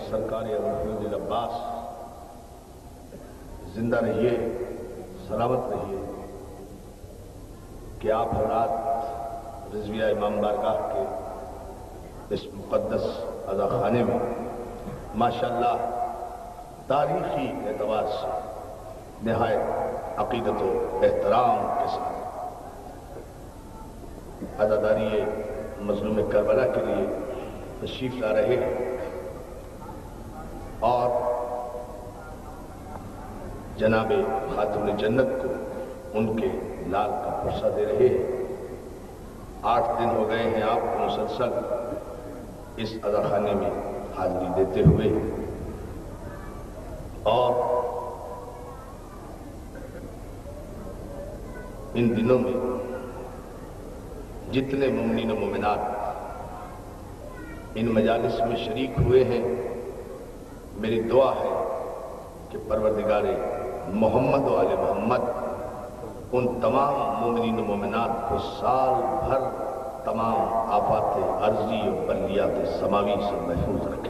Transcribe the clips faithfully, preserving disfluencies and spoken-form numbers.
سرکار ابوالفضل عباس زندہ رہیے، سلامت رہیے کہ آپ حضرات رضویہ امام بارگاہ کے اس مقدس عزا خانے میں ماشاءاللہ تاریخی اعتبار سے نہایت عقیدت و احترام کے ساتھ عزاداری مظلوم کربلا کے لیے تشریف لا رہے ہیں اور جناب خاتون جنت کو ان کے لال کا پرسہ دے رہے ہیں۔ آٹھ دن ہو گئے ہیں آپ کو مسلسل اس عزا خانے میں حاضری دیتے ہوئے، اور ان دنوں میں جتنے مومنین و مومنات ان مجالس میں شریک ہوئے ہیں، میری دعا ہے کہ پروردگار محمد و آل محمد ان تمام مومنین و مومنات کو سال بھر تمام آفات عرضی و بلیات سماوی سے محفوظ رکھے۔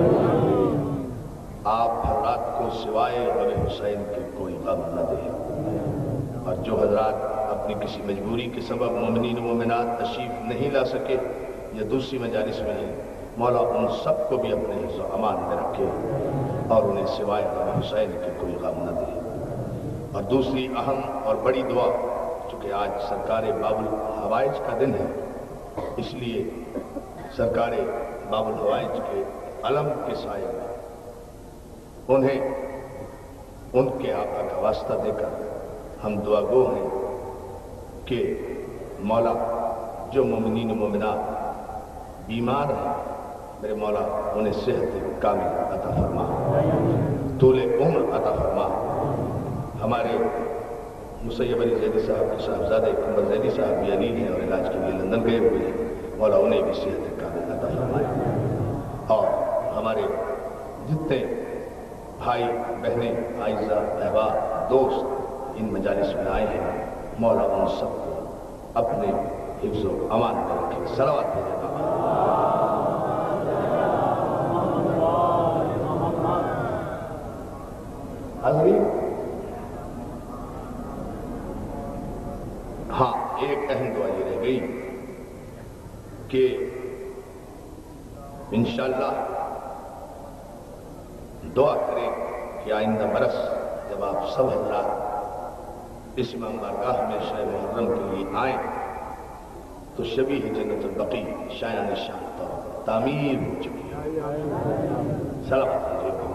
آپ حضرات کو سوائے غم حسین کے کوئی غم نہ دے، اور جو حضرات اپنی کسی مجبوری کے سبب مومنین و مومنات تشریف نہیں لا سکے یا دوسری مجالس میں ہیں، مولا ان سب کو بھی اپنے حفظ و امان میں رکھے اور انہیں سوائے غم حسین کے کوئی غم نہ دے۔ اور دوسری اہم اور بڑی دعا، چونکہ آج سرکار باب الحوائج کا دن ہے، اس لیے سرکار باب الحوائج کے علم کے سائے میں انہیں ان کے آقا کا واسطہ دے کر ہم دعا گو ہیں کہ مولا جو مومنین و مومنات بیمار ہیں، میرے مولا انہیں صحت کامل عطا فرما، طول عمر عطا فرما۔ ہمارے مسیب علی زیدی صاحب کے صاحبزادے قمر زیدی صاحب بھی علیل ہیں اور علاج کے لیے لندن گئے ہوئے ہیں، مولا انہیں بھی صحت کامل عطا فرمائے۔ اور ہمارے جتنے بھائی بہنیں، اعزاء احباب دوست ان مجالس میں آئے ہیں، مولا ان سب کو اپنے حفظ و امان میں رکھے۔ صلوات بھیجے بابا۔ حضرین، ہاں ایک اہم دعا یہ رہ گئی کہ انشاءاللہ دعا کریں کہ آئندہ برس جب آپ سب حضرات اس امام بارگاہ میں شہ محرم کے لیے آئیں تو شبیہ جنت البقیع شایان نشان طور تعمیر ہو چکی ہے۔ صلوات علیکم۔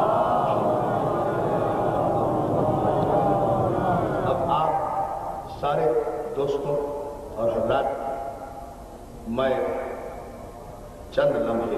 اب آپ سارے دوستوں اور حضرات، میں چند لمحے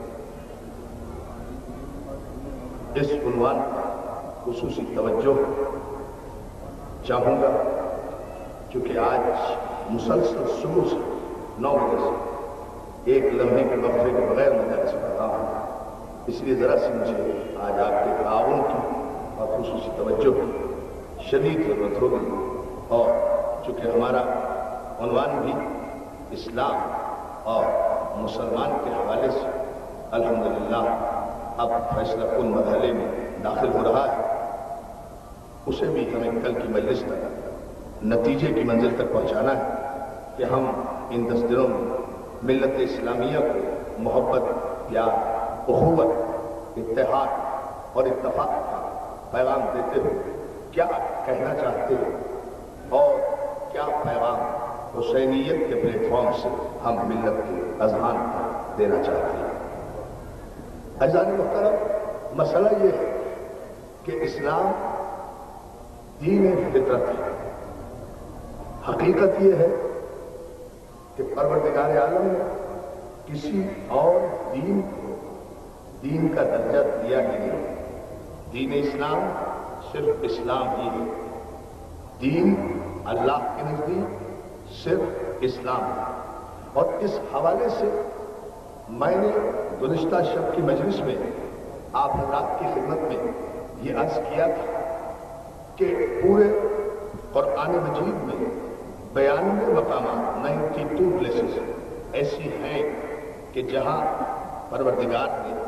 اس عنوان پر خصوصی توجہ چاہوں گا، کیونکہ آج مسلسل صبح سے نو بجے سے ایک لمحے کے وقفے کے بغیر مجالس پڑھ رہا ہوں، اس لیے ذرا سی مجھے آج آپ کے تعاون کی اور خصوصی توجہ کی شدید ضرورت ہوگی، اور چونکہ ہمارا عنوان بھی اسلام اور مسلمان کے حوالے سے الحمدللہ اب فیصلہ کن مرحلے میں داخل ہو رہا ہے، اسے بھی ہمیں کل کی مجلس تک نتیجے کی منزل تک پہنچانا ہے کہ ہم ان دس دنوں میں ملت اسلامیہ کو محبت، پیار، اخوت، اتحاد اور اتفاق کا پیغام دیتے ہوئے کیا کہنا چاہتے ہیں اور کیا پیغام حسینیت کے پلیٹ فارم سے ہم ملت کے اذہان پر دینا چاہتے ہیں۔ عزیزان محترم، مسئلہ یہ ہے کہ اسلام دین فطرت ہے۔ حقیقت یہ ہے کہ پروردگار عالم نے کسی اور دین کو دین کا درجہ دیا ہی نہیں۔ دین اسلام صرف اسلام ہی ہے، دین اللہ کے نزدیک صرف اسلام ہے۔ اور اس حوالے سے میں نے گزشتہ شب کی مجلس میں آپ حضرات کی خدمت میں یہ عرض کیا تھا کہ پورے قرآن مجید میں بیانوے مقامات نائنٹی ٹو پلیسز ایسی ہیں کہ جہاں پروردگار نے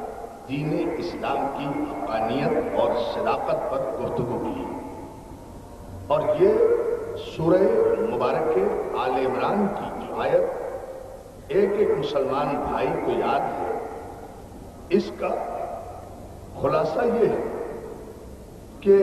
دین اسلام کی حقانیت اور صداقت پر گفتگو کی، اور یہ سورہ مبارک آل عمران کی جو آیت ایک ایک مسلمان بھائی کو یاد ہے، اس کا خلاصہ یہ ہے کہ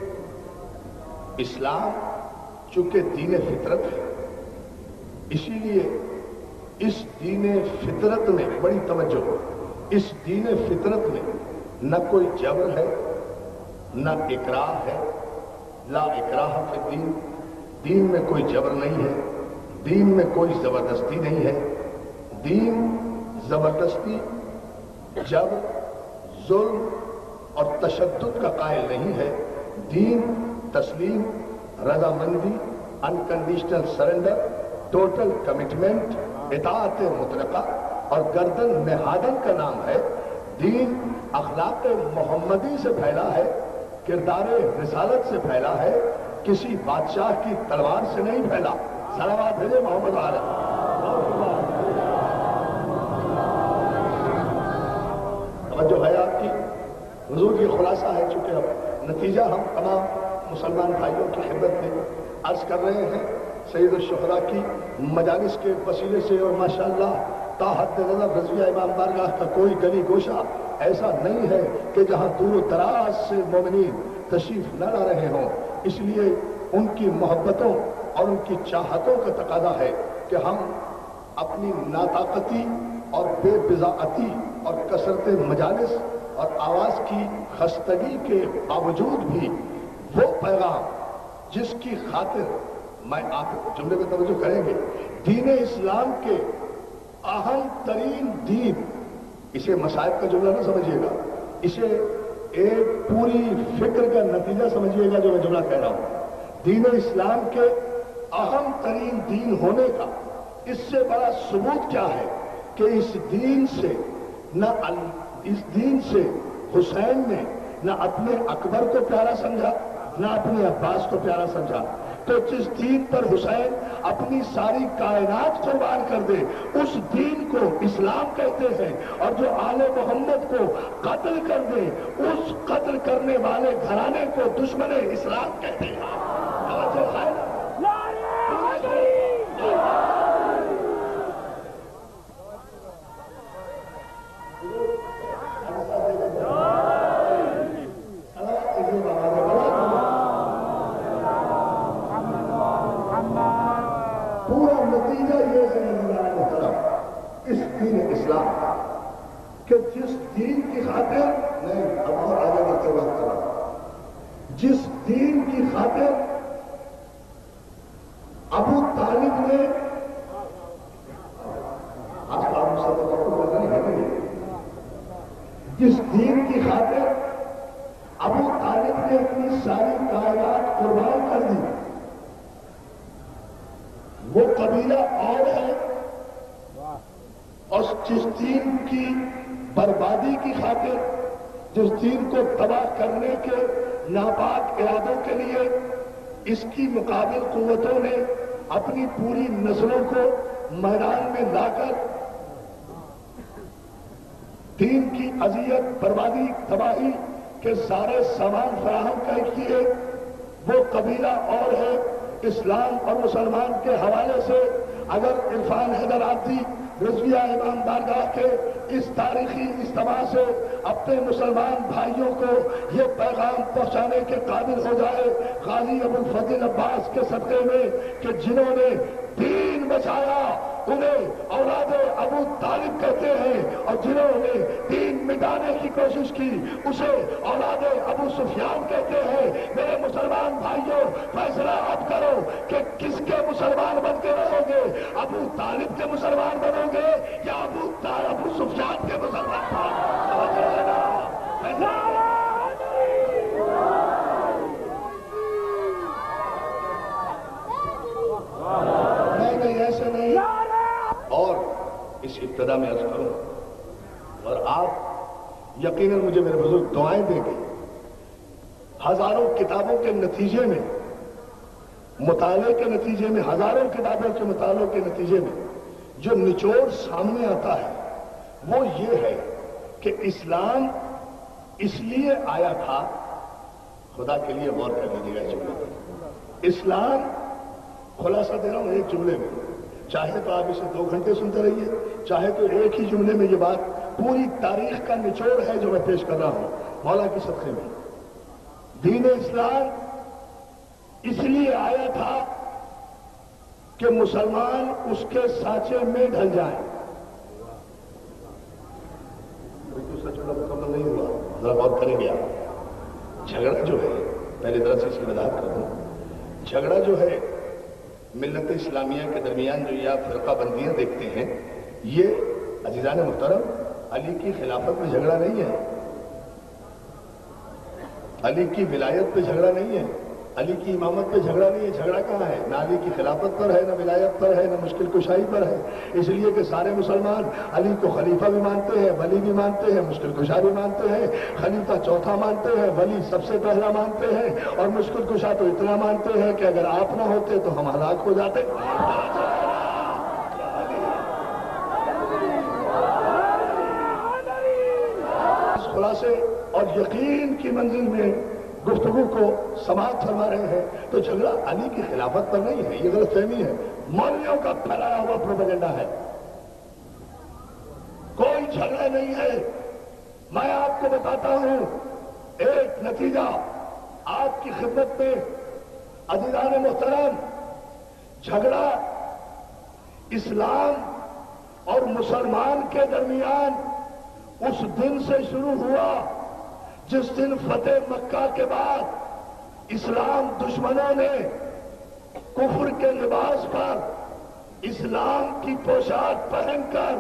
اسلام چونکہ دین فطرت ہے، اسی لیے اس دین فطرت میں بڑی توجہ، اس دین فطرت میں نہ کوئی جبر ہے، نہ اکراہ ہے، لا اکراہ فی الدین، دین میں کوئی جبر نہیں ہے، دین میں کوئی زبردستی نہیں ہے، دین زبردستی، جبر، ظلم اور تشدد کا قائل نہیں ہے، دین تسلیم، رضامندی، انکنڈیشنل سرنڈر، ٹوٹل کمٹمنٹ، اطاعت مطلقہ اور گردن نہادن کا نام ہے۔ دین اخلاق محمدی سے پھیلا ہے، کردار رسالت سے پھیلا ہے، کسی بادشاہ کی تلوار سے نہیں پھیلا۔ صلوات بھیجے محمد علیہ۔ توجہ ہے آپ کی؟ حضور یہ خلاصہ ہے، چونکہ اب نتیجہ ہم تمام مسلمان بھائیوں کی خدمت میں عرض کر رہے ہیں، سید الشہداء کی مجالس کے وسیلے سے، اور ماشاءاللہ تا حد نظر رضویہ امام بارگاہ کا کوئی گلی گوشہ ایسا نہیں ہے کہ جہاں دور و دراز سے مومنین تشریف نہ لا رہے ہوں، اس لیے ان کی محبتوں اور ان کی چاہتوں کا تقاضا ہے کہ ہم اپنی ناطاقتی اور بے بضاعتی اور کثرت مجالس اور آواز کی خستگی کے باوجود بھی وہ پیغام جس کی خاطر میں آپ جملے میں توجہ کریں گے، دین اسلام کے اہم ترین دین، اسے مصائب کا جملہ نہ سمجھیے گا، اسے ایک پوری فکر کا نتیجہ سمجھیے گا جو میں جملہ کہہ رہا ہوں۔ دین اسلام کے اہم ترین دین ہونے کا اس سے بڑا ثبوت کیا ہے کہ اس دین سے نہ اس دین سے حسین نے نہ اپنے اکبر کو پیارا سمجھا، نہ اپنے عباس کو پیارا سمجھا۔ تو جس دین پر حسین اپنی ساری کائنات قربان کر دے، اس دین کو اسلام کہتے ہیں، اور جو آل محمد کو قتل کر دے، اس قتل کرنے والے گھرانے کو دشمن اسلام کہتے ہیں۔ کہ جس دین کی خاطر نہیں اب اور آگے بڑھتے وقت کرا جس دین کی خاطر ابو طالب نے آج کا آپ سے تو نہیں ہے، جس دین کی خاطر ابو طالب نے اپنی ساری کائنات قربان کر دی، وہ قبیلہ اور ہے، اور جس دین کی بربادی کی خاطر، جس دین کو تباہ کرنے کے ناپاک ارادوں کے لیے اس کی مقابل قوتوں نے اپنی پوری نسلوں کو میدان میں لا کر دین کی اذیت، بربادی، تباہی کے سارے سامان فراہم کر کیے، وہ قبیلہ اور ہے۔ اسلام اور مسلمان کے حوالے سے اگر عرفان حیدر آبادی رضویہ امام بارگاہ کے اس تاریخی اجتماع سے اپنے مسلمان بھائیوں کو یہ پیغام پہنچانے کے قابل ہو جائے، غازی ابو الفضل عباس کے صدقے میں، کہ جنہوں نے دین بچایا انہیں اولاد ابو طالب کہتے ہیں، اور جنہوں نے دین مٹانے کی کوشش کی اسے اولاد ابو سفیان کہتے ہیں۔ میرے مسلمان بھائیوں، فیصلہ اب کرو کہ کس کے مسلمان بن کے رہو گے، ابو طالب کے مسلمان بنو گے یا ابو ابو سفیان کے مسلمان بنو گے؟ ایسے نہیں، اور اس ابتدا میں عرض کروں، اور آپ یقیناً مجھے میرے بزرگ دعائیں دیں گے، ہزاروں کتابوں کے نتیجے میں، مطالعے کے نتیجے میں، ہزاروں کتابوں کے مطالعے کے نتیجے میں جو نچوڑ سامنے آتا ہے وہ یہ ہے کہ اسلام اس لیے آیا تھا، خدا کے لیے غور کر لیجیے گا جملے پر، اسلام خلاصہ دے رہا ہوں ایک جملے میں، چاہے تو آپ اسے دو گھنٹے سنتے رہیے، چاہے تو ایک ہی جملے میں یہ بات پوری تاریخ کا نچوڑ ہے جو میں پیش کر رہا ہوں مولا کی صدقے میں۔ دین اسلام اس لیے آیا تھا کہ مسلمان اس کے سانچے میں ڈھل جائیں۔ دوسرا جملہ مکمل نہیں ہوا، ذرا غور کریں گے آپ۔ جھگڑا جو ہے، پہلے ذرا سے اس کی وضاحت کر دوں، جھگڑا جو ہے ملت اسلامیہ کے درمیان جو یہ فرقہ بندیاں دیکھتے ہیں، یہ عزیزان محترم علی کی خلافت میں جھگڑا نہیں ہے، علی کی ولایت پہ جھگڑا نہیں ہے، علی کی امامت پہ جھگڑا نہیں ہے۔ جھگڑا کہاں ہے؟ نہ علی کی خلافت پر ہے، نہ ولایت پر ہے، نہ مشکل کشائی پر ہے، اس لیے کہ سارے مسلمان علی کو خلیفہ بھی مانتے ہیں، ولی بھی مانتے ہیں، مشکل کشا بھی مانتے ہیں، خلیفہ چوتھا مانتے ہیں، ولی سب سے پہلا مانتے ہیں، اور مشکل کشا تو اتنا مانتے ہیں کہ اگر آپ نہ ہوتے تو ہم ہلاک ہو جاتے۔ اس خلاصے اور یقین کی منزل میں گفتگو کو سماعت فرما رہے ہیں تو جھگڑا علی کی خلافت پر نہیں ہے، یہ غلط فہمی ہے، مولویوں کا پھیلایا ہوا پروپیگنڈا ہے۔ کوئی جھگڑا نہیں ہے۔ میں آپ کو بتاتا ہوں ایک نتیجہ آپ کی خدمت میں عزیزان محترم، جھگڑا اسلام اور مسلمان کے درمیان اس دن سے شروع ہوا جس دن فتح مکہ کے بعد اسلام دشمنوں نے کفر کے لباس پر اسلام کی پوشاک پہن کر،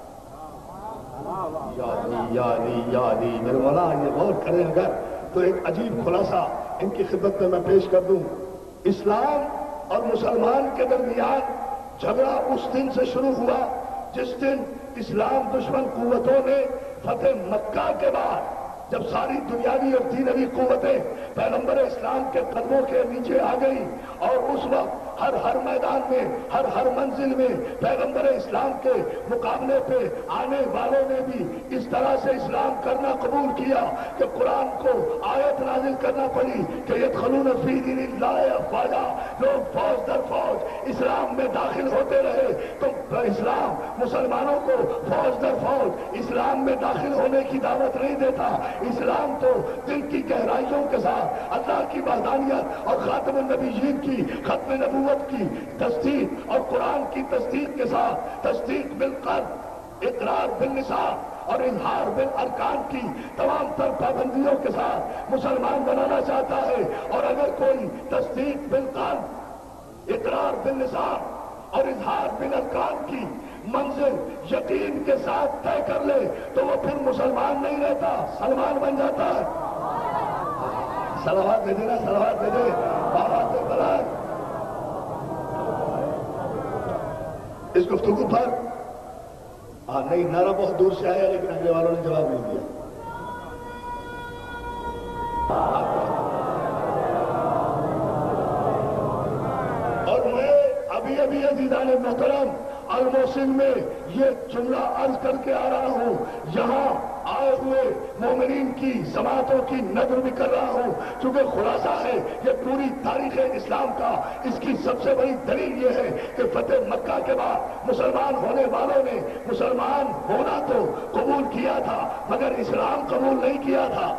یادی یادی یادی میرے مولا یہ غور کریں اگر تو ایک عجیب خلاصہ ان کی خدمت میں میں پیش کر دوں۔ اسلام اور مسلمان کے درمیان جھگڑا اس دن سے شروع ہوا جس دن اسلام دشمن قوتوں نے فتح مکہ کے بعد، جب ساری دنیاوی اور دینوی قوتیں پیغمبر اسلام کے قدموں کے نیچے آ گئی، اور اس وقت ہر ہر میدان میں، ہر ہر منزل میں پیغمبر اسلام کے مقابلے پہ آنے والوں نے بھی اس طرح سے اسلام کرنا قبول کیا کہ قرآن کو آیت نازل کرنا پڑی کہ یدخلون فی دین اللہ افواجا، لوگ فوج در فوج اسلام میں داخل ہوتے رہے، تو اسلام مسلمانوں کو فوج در فوج اسلام میں داخل ہونے کی دعوت نہیں دیتا۔ اسلام تو دل کی گہرائیوں کے ساتھ اللہ کی وحدانیت اور خاتم النبیین کی ختم نبوت کی تصدیق اور قرآن کی تصدیق کے ساتھ تصدیق بالقلب، اقرار باللسان اور اظہار بالارکان کی تمام تر پابندیوں کے ساتھ مسلمان بنانا چاہتا ہے۔ اور اگر کوئی تصدیق بالقلب، اقرار باللسان اور اظہار بالارکان کی منزل یقین کے ساتھ طے کر لے تو وہ پھر مسلمان نہیں رہتا، سلمان بن جاتا ہے۔ صلوات دے دینا، صلوات دے دے بابا سے بلند۔ اس گفتگو پر ہاں نہیں نعرہ بہت دور سے آیا لیکن اگلے والوں نے جواب نہیں دیا۔ اور میں ابھی ابھی عزیزان محترم الموسم میں یہ جملہ عرض کر کے آ رہا ہوں، یہاں آئے ہوئے مومنین کی سماعتوں کی نظر بھی کر رہا ہوں، چونکہ خلاصہ ہے یہ پوری تاریخ اسلام کا۔ اس کی سب سے بڑی دلیل یہ ہے کہ فتح مکہ کے بعد مسلمان ہونے والوں نے مسلمان ہونا تو قبول کیا تھا مگر اسلام قبول نہیں کیا تھا۔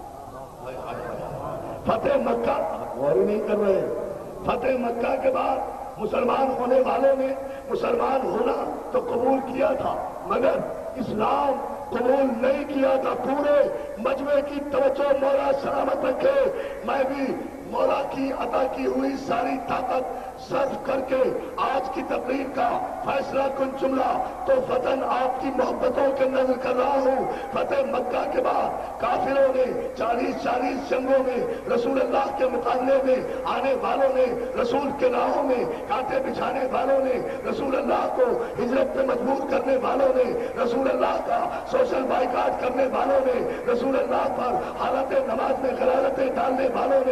فتح مکہ غور نہیں کر رہے، فتح مکہ کے بعد مسلمان ہونے والوں نے مسلمان ہونا تو قبول کیا تھا مگر اسلام قبول نہیں کیا تھا۔ پورے مجمع کی توجہ مولا سلامت رکھے، میں بھی مولا کی عطا کی ہوئی ساری طاقت صرف کر کے آج کی تقریر کا فیصلہ کن جملہ تو فتن آپ کی محبتوں کے نظر کر رہا ہوں۔ فتح مکہ کے بعد کافروں نے چالیس چالیس جنگوں میں رسول اللہ کے مقابلے میں آنے والوں نے، رسول کے راہوں میں کانٹے بچھانے والوں نے، رسول اللہ کو ہجرت پہ مجبور کرنے والوں نے، رسول اللہ کا سوشل بائیکاٹ کرنے والوں نے، رسول اللہ پر حالت نماز میں غرارتیں ڈالنے والوں نے،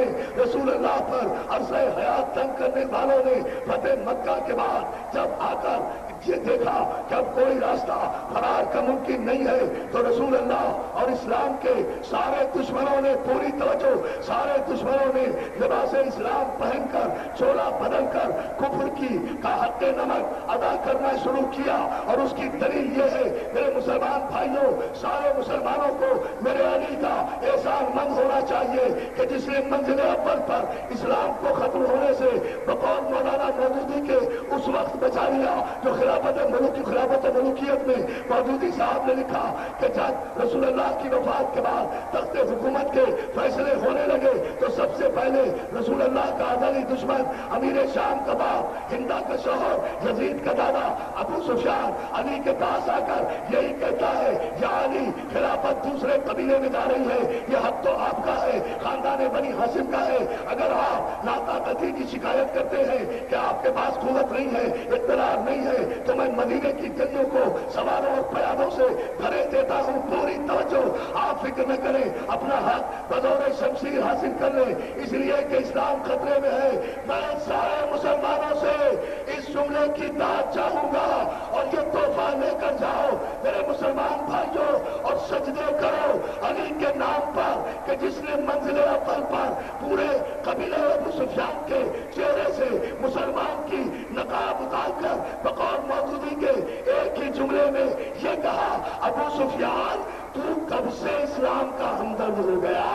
رسول اللہ پر عرصہ حیات تنگ کرنے والوں نے فتح مکہ کے بعد جب آ کر یہ دیکھا کہ اب کوئی راستہ فرار کا ممکن نہیں ہے تو رسول اللہ اور اسلام کے سارے دشمنوں نے پوری توجہ سارے دشمنوں نے لباس اسلام پہن کر چولا بدل کر کفر کی کا حق نمک ادا کرنا شروع کیا. اور اس کی دلیل یہ ہے میرے مسلمان بھائیوں, سارے مسلمانوں کو میرے علی کا احسان مند ہونا چاہیے کہ جس نے منزل اول پر اسلام کو ختم ہونے سے بقول مولانا مودودی کے اس وقت بچا لیا جو خلافت ملوک خلافت ملوکیت میں مودودی صاحب نے لکھا کہ جب رسول اللہ کی وفات کے بعد تخت حکومت کے فیصلے ہونے لگے تو سب سے پہلے رسول اللہ کا ازلی دشمن امیر شام کا باپ ہندا کا شوہر یزید کا دادا ابو سفیان علی کے پاس آ کر یہی کہتا ہے یا علی خلافت دوسرے قبیلے میں جا رہی ہے, یہ حق تو آپ کا ہے, خاندان بنی ہاشم کا ہے. اگر آپ ناطاقتی کی شکایت کرتے ہیں کہ آپ کے پاس قوت نہیں ہے, اقتدار نہیں ہے, تو میں مدینے کی گلیوں کو سواروں اور پیادوں سے بھرے دیتا ہوں. پوری توجہ, آپ فکر نہ کریں, اپنا حق بدور شمشیر حاصل کر لیں, اس لیے کہ اسلام خطرے میں ہے. میں سارے مسلمانوں سے اس جملے کی داد چاہوں گا اور یہ تحفہ لے کر جاؤ میرے مسلمان بھائیوں, اور سجدے کرو علی کے نام پر کہ جس نے منزل اول پر پورے قبیلے ابو سفیان کے چہرے سے مسلمان کی نقاب اتار کر بقول مودودی کے ایک ہی جملے میں یہ کہا, ابو سفیان تو کب سے اسلام کا ہمدرد ہو گیا.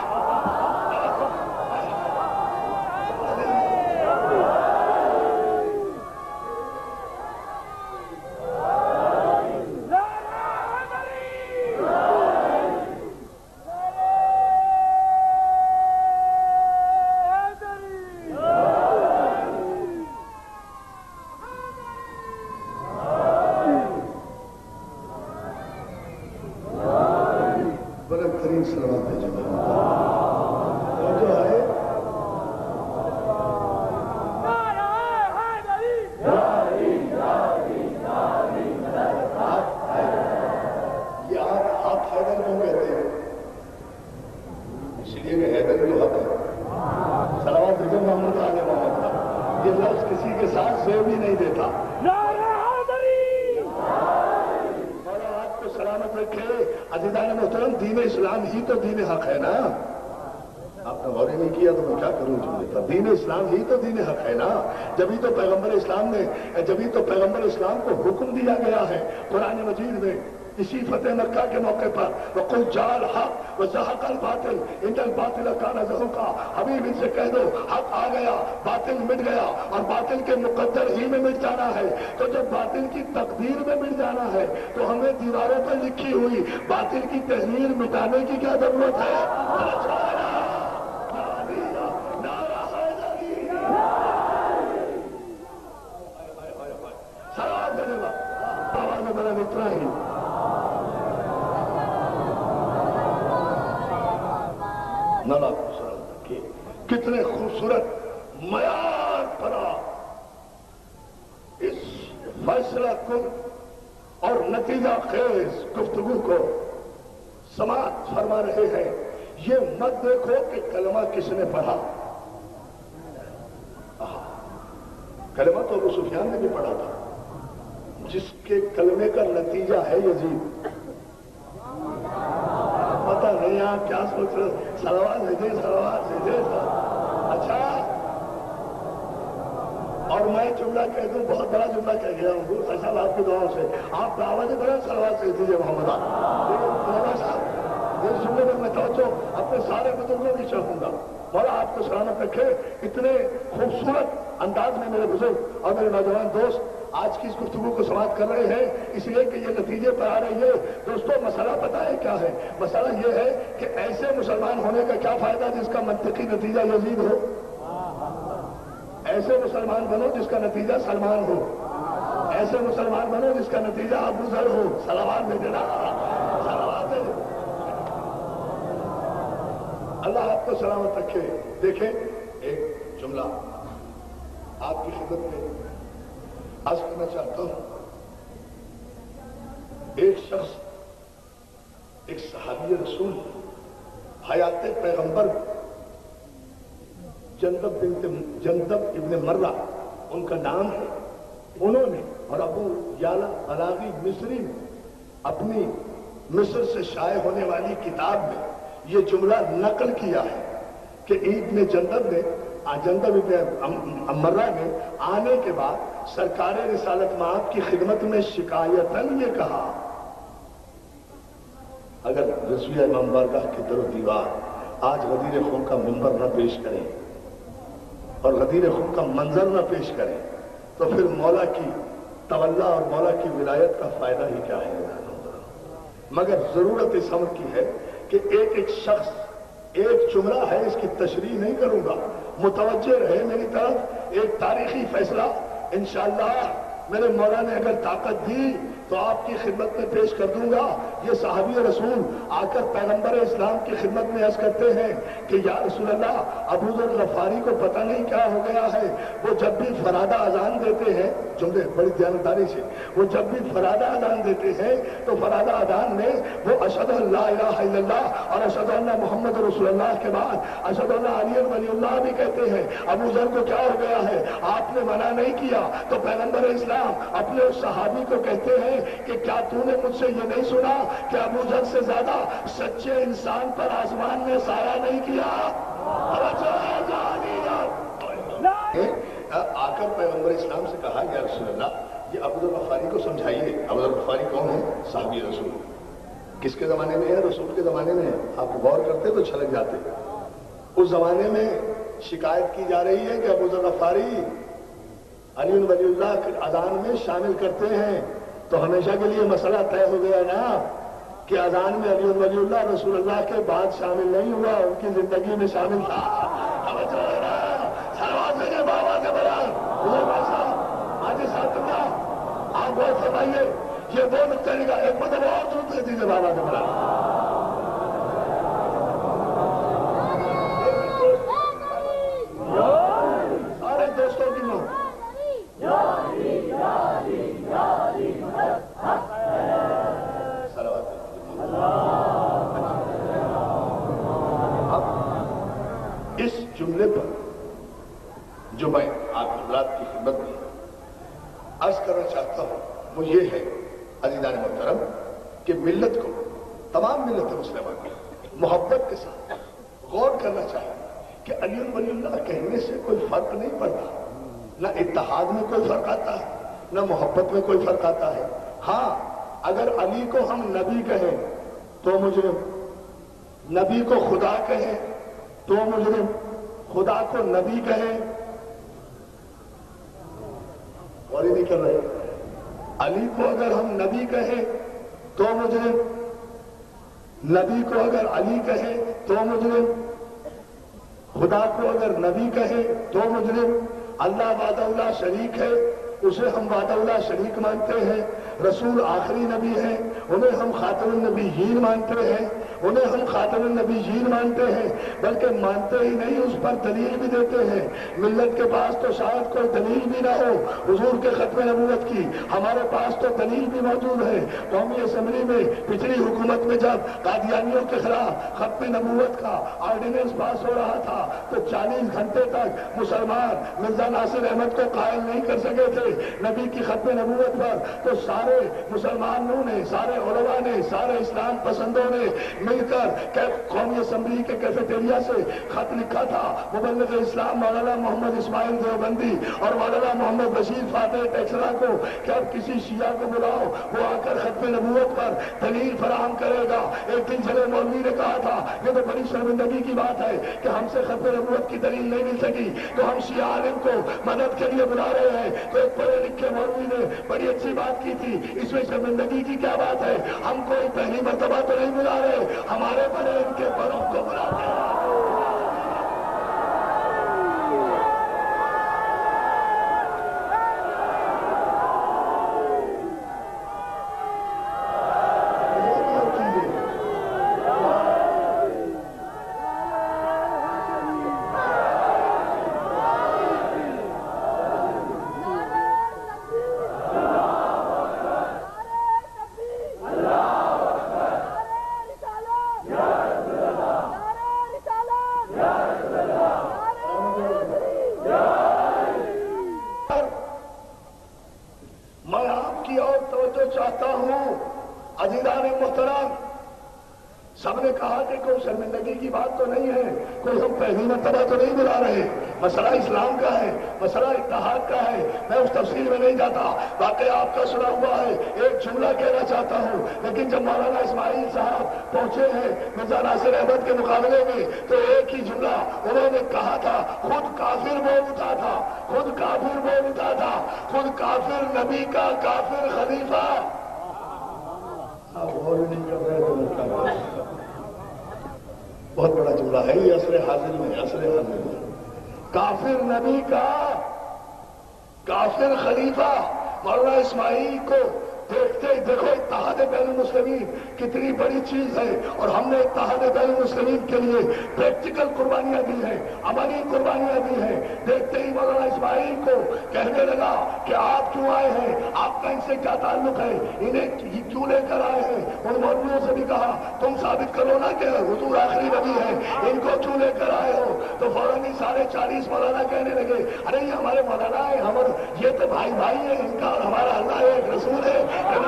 عزیزان محترم, دین اسلام ہی تو دین حق ہے نا. آپ نے غور نہیں کیا تو میں کیا کروں جملے, دین اسلام ہی تو دین حق ہے نا. جبھی تو پیغمبر اسلام نے جبھی تو پیغمبر اسلام کو حکم دیا گیا ہے قرآن مجید میں اسی فتح مکہ کے موقع پر وَقُلْ جَاءَ الْحَقُّ وَزَهَقَ الْبَاطِلُ إِنَّ الْبَاطِلَ كَانَ زَهُوقًا. حبیب ان سے کہہ دو حق آ گیا, باطل مٹ گیا, اور باطل کے مقدر ہی میں مٹ جانا ہے. تو جب باطل کی تقدیر میں مٹ جانا ہے تو ہمیں دیواروں پر لکھی ہوئی باطل کی تحریر مٹانے کی کیا ضرورت ہے. آواز میں بڑا اتنا ہی کتنے خوبصورت معیار پر اس فیصلہ کن اور نتیجہ خیز گفتگو کو سماعت فرما رہے ہیں. یہ مت دیکھو کہ کلمہ کس نے پڑھا, کلمہ تو ابو سفیان نے بھی پڑھا تھا, جس کے کلمے کا نتیجہ ہے یزید. پتہ نہیں آپ کیا سوچ رہے, سلوات بھیجے سلوات بھیجے. اچھا, اور میں جملہ کہہ دوں, بہت بڑا جملہ کہہ گیا ہوں ایسا آپ کی دعاؤں سے, آپ دعوت بڑے سلوات سے دیجیے محمد مولانا صاحب. اس جملے میں میں توجہ اپنے سارے بزرگوں کی چاہوں گا. مولا آپ کو سلامت رکھے. اتنے خوبصورت انداز میں میرے بزرگ اور میرے نوجوان دوست آج کی اس گفتگو کو سماعت کر رہے ہیں, اس لیے کہ یہ نتیجے پر آ رہی ہے. دوستو مسئلہ پتہ ہے کیا ہے؟ مسئلہ یہ ہے کہ ایسے مسلمان ہونے کا کیا فائدہ جس کا منطقی نتیجہ یزید ہو. ایسے مسلمان بنو جس کا نتیجہ سلمان ہو. ایسے مسلمان بنو جس کا نتیجہ ابو ذر ہو. صلوات میں دینا, صلوات میں. اللہ آپ کو سلامت رکھے. دیکھیں ایک جملہ آپ کی خدمت میں عرض کرنا چاہتا ہوں. ایک شخص, ایک صحابی رسول حیات پیغمبر जंदब बिन्त जंदब इब्न मर्रा उनका नाम है। उन्होंने और अबू याला बलागी मिस्री ने अपनी मिस्र से शाये होने वाली किताब में ये जुमला नकल किया है कि इब्न जंदब ने जंदब इब्न मर्रा ने आने के बाद सरकार रिसालत माब की खिदमत में शिकायतन ये कहा, अगर रसूल इमाम बारगाह की दरो दीवार आज गदीर खून का मिंबर न पेश करें और गदीर खून का मंजर न पेश करें तो फिर मौला की तवल्ला और मौला की विलायत का फायदा ही क्या है। मगर जरूरत इस अमर की है कि एक एक शख्स, एक जुमला है, इसकी तशरीह नहीं करूंगा, मुतवज्जे रहे मेरी तरफ। एक तारीखी फैसला इंशाअल्लाह मेरे मौला ने अगर ताकत दी तो आपकी खिदमत में पेश कर दूंगा। ये सहाबी रसूल आकर पैगंबर इस्लाम की खिदमत में अर्ज करते हैं कि या रसूल अल्लाह, अबू ज़र गफ़ारी को पता नहीं क्या हो गया है, वो जब भी फरादा अजान देते हैं, जुमले बड़ी ध्यानदारी से, वो जब भी फरादा अजान देते हैं तो फरादा अजान में वो अशहदु अल्ला इलाहा इल्लल्लाह और अशहदु अन्ना मुहम्मद रसूलुल्लाह के बाद अशहदु अन्ना अली वलीउल्लाह भी कहते हैं। अबू ज़र को क्या हो गया है, आपने मना नहीं किया तो पैगंबर इस्लाम अपने उस सहाबी को कहते हैं कि क्या तूने मुझसे ये नहीं सुना कि अबू ज़र से ज्यादा सच्चे इंसान पर आसमान ने साया नहीं किया। आकर पैगंबर इस्लाम से कहा, या रसूल अल्लाह, ये अबू ज़र गफ़ारी को समझाइए। अबू ज़र गफ़ारी कौन है? सहाबी रसूल। किसके जमाने में है? रसूल के जमाने में है। आप गौर करते तो छलक जाते। उस जमाने में शिकायत की जा रही है कि अबू ज़र गफ़ारी अली वलीउल्लाह के अजान में शामिल करते हैं। तो हमेशा के लिए मसला तय हो गया ना कि अजान में अली वलीउल्लाह रसूलुल्लाह के बाद शामिल नहीं हुआ, उनकी जिंदगी में शामिल था। बाबा के बराबर आज साहब आप गौर फरमाइए, ये दो नुकते निकाल, एक मतलब और दूध दे दीजिए बाबा के बराबर। सारे दोस्तों की लो इस जुमले पर जो मैं आप हज़रात की खिदमत में अर्ज करना चाहता हूं वो ये है, अज़ीज़ान मोहतरम, कि मिल्लत को, तमाम मिल्लत मुस्लिमा को मोहब्बत के साथ गौर करना चाहिए कि अली वलीउल्लाह कहने से कोई फर्क नहीं पड़ता, न इत्तेहाद में कोई फर्क आता है, न मोहब्बत में कोई फर्क आता है। हाँ, अगर अली को हम नबी कहें तो मुजरिम, नबी को खुदा कहें तो मुजरिम, खुदा को नबी कहें और ही नहीं कर रहे। अली को अगर हम नबी कहें तो मुजरिम, नबी को अगर अली कहें तो मुजरिम, खुदा को अगर नबी कहें तो मुजरिम। अल्लाह वादउल्ला शरीक है, उसे हम वादउल्ला शरीक मानते हैं। रसूल आखिरी नबी हैं, उन्हें हम खातमुन नबीयीन मानते हैं, उन्हें हम खातमुन नबीयीन मानते हैं। बल्कि मानते ही नहीं, उस पर दलील भी देते हैं। मिल्लत के पास तो शायद कोई दलील भी ना हो हुजूर के खत्म नबूवत की, हमारे पास तो दलील भी मौजूद है। कौमी असेंबली में पिछली हुकूमत में जब कादियानियों के खिलाफ खत्म नबूवत का ऑर्डिनेंस पास हो रहा था तो चालीस घंटे तक मुसलमान मिर्जा नासिर अहमद को कायल नहीं कर सके थे नबी की खत्म नबूवत पर। तो सारे मुसलमानों ने, सारे उलमा ने, सारे इस्लाम पसंदों ने मिलकर कौमी असेंबली के कैफेटेरिया से खत लिखा था मुबल्लिग इस्लाम मौलाना मोहम्मद इस्माइल देवबंदी और मौलाना मोहम्मद बशीर फातेह टेक्सला को कि अब किसी शिया को बुलाओ, वो आकर खत्म नबूवत पर दलील फराहम करेगा। एक दिन चले मौलवी ने कहा था, ये तो बड़ी शर्मिंदगी की बात है कि हमसे खत्म नबूवत की दलील नहीं मिल सकी, तो हम शिया आलिम को मदद के लिए बुला रहे हैं। तो एक पढ़े लिखे मौलवी ने बड़ी अच्छी बात की थी, इसमें शर्मिंदगी की क्या बात है, हम कोई पहली मर्तबा तो नहीं बुला रहे, हमारे बड़े इनके बड़ों को बुलाते हैं। سب نے کہا کہ کوئی شرمندگی کی بات تو نہیں ہے، کوئی ہم پہلی مرتبہ تو نہیں بلا رہے، مسئلہ اسلام کا ہے، مسئلہ اتحاد کا ہے، میں اس تفصیل میں نہیں جاتا، واقعہ آپ کا سنا ہوا ہے۔ ایک جملہ کہنا چاہتا ہوں، لیکن جب مولانا اسماعیل صاحب پہنچے ہیں مرزا ناصر احمد کے مقابلے میں تو ایک ہی جملہ انہوں نے کہا تھا، خود کافر بول اٹھا تھا، خود کافر بول اٹھا تھا، خود کافر نبی کا کافر خلیفہ۔ بہت بڑا جملہ ہے یہ، عصر حاضر میں، عصر حاضر میں کافر نبی کا کافر خلیفہ۔ مولانا اسماعیل کو دیکھتے ہی دیکھو اتحاد بین المسلمین کتنی بڑی چیز ہے، اور ہم نے اتحاد بین المسلمین کے لیے پریکٹیکل قربانیاں دی ہیں، عملی قربانیاں دی ہیں۔ دیکھتے ہی مولانا اسماعیل کو کہنے لگا کہ آپ کیوں آئے ہیں، آپ کا ان سے کیا تعلق ہے، انہیں کیوں لے کر آئے ہیں؟ ان مولویوں سے بھی کہا تم ثابت کرو نا کہ حضور آخری نبی ہے، ان کو کیوں لے کر آئے ہو؟ تو فوراً ہی ساڑھے چالیس مولانا کہنے لگے ارے یہ ہمارے مولانا ہے، ہم یہ تو بھائی بھائی ہیں، ان کا اور ہمارا اللہ ایک رسول ہے۔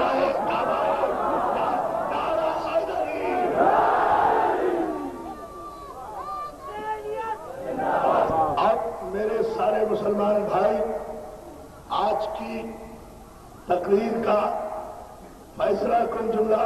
اب میرے سارے مسلمان بھائی آج کی تقریر کا فیصلہ کن جملہ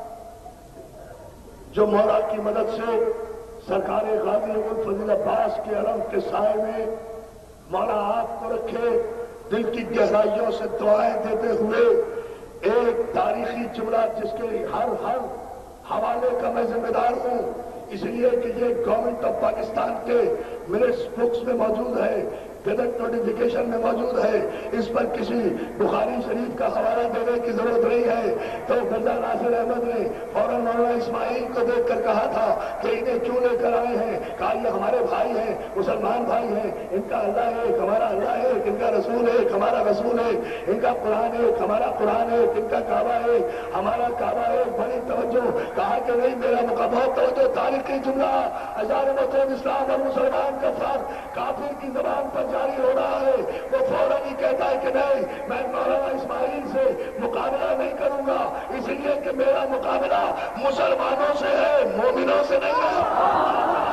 جو مولا کی مدد سے سرکار غازی ابوالفضل عباس کے علم کے سائے میں مولا آپ کو رکھے، دل کی گہرائیوں سے دعائیں دیتے ہوئے ایک تاریخی جملہ جس کے ہر ہر حوالے کا میں ذمہ دار ہوں، اس لیے کہ یہ گورنمنٹ آف پاکستان کے منٹس بکس میں موجود ہے، گزٹ نوٹیفیکیشن میں موجود ہے، اس پر کسی بخاری شریف کا حوالہ دینے کی ضرورت نہیں ہے۔ تو مرزا ناصر احمد نے فوراً مولانا اسماعیل کو دیکھ کر کہا تھا کہ انہیں کیوں لے کر آئے ہیں؟ کہا یہ ہمارے بھائی ہیں، مسلمان بھائی ہیں، ان کا اللہ ہے ہمارا اللہ ہے، ان کا رسول ہے ہمارا رسول ہے، ان کا قرآن ہے ہمارا قرآن ہے، ان کا کعبہ ہے ہمارا کعبہ ہے۔ بڑی توجہ، کہا کہ نہیں میرا مقابلہ توجہ، تاریخی جملہ ہزار مطلب اسلام اور مسلمان کا فرق کافر کی زبان پر جاری ہو رہا ہے، وہ فوراً ہی کہتا ہے کہ نہیں میں مولانا اسماعیل سے مقابلہ نہیں کروں گا، اس لیے کہ میرا مقابلہ مسلمانوں سے ہے، مومنوں سے نہیں ہے۔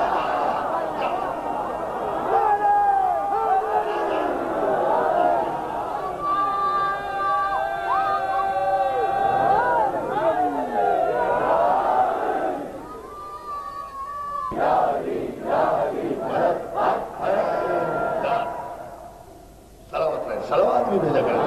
سلوات بھی بھیجا کریں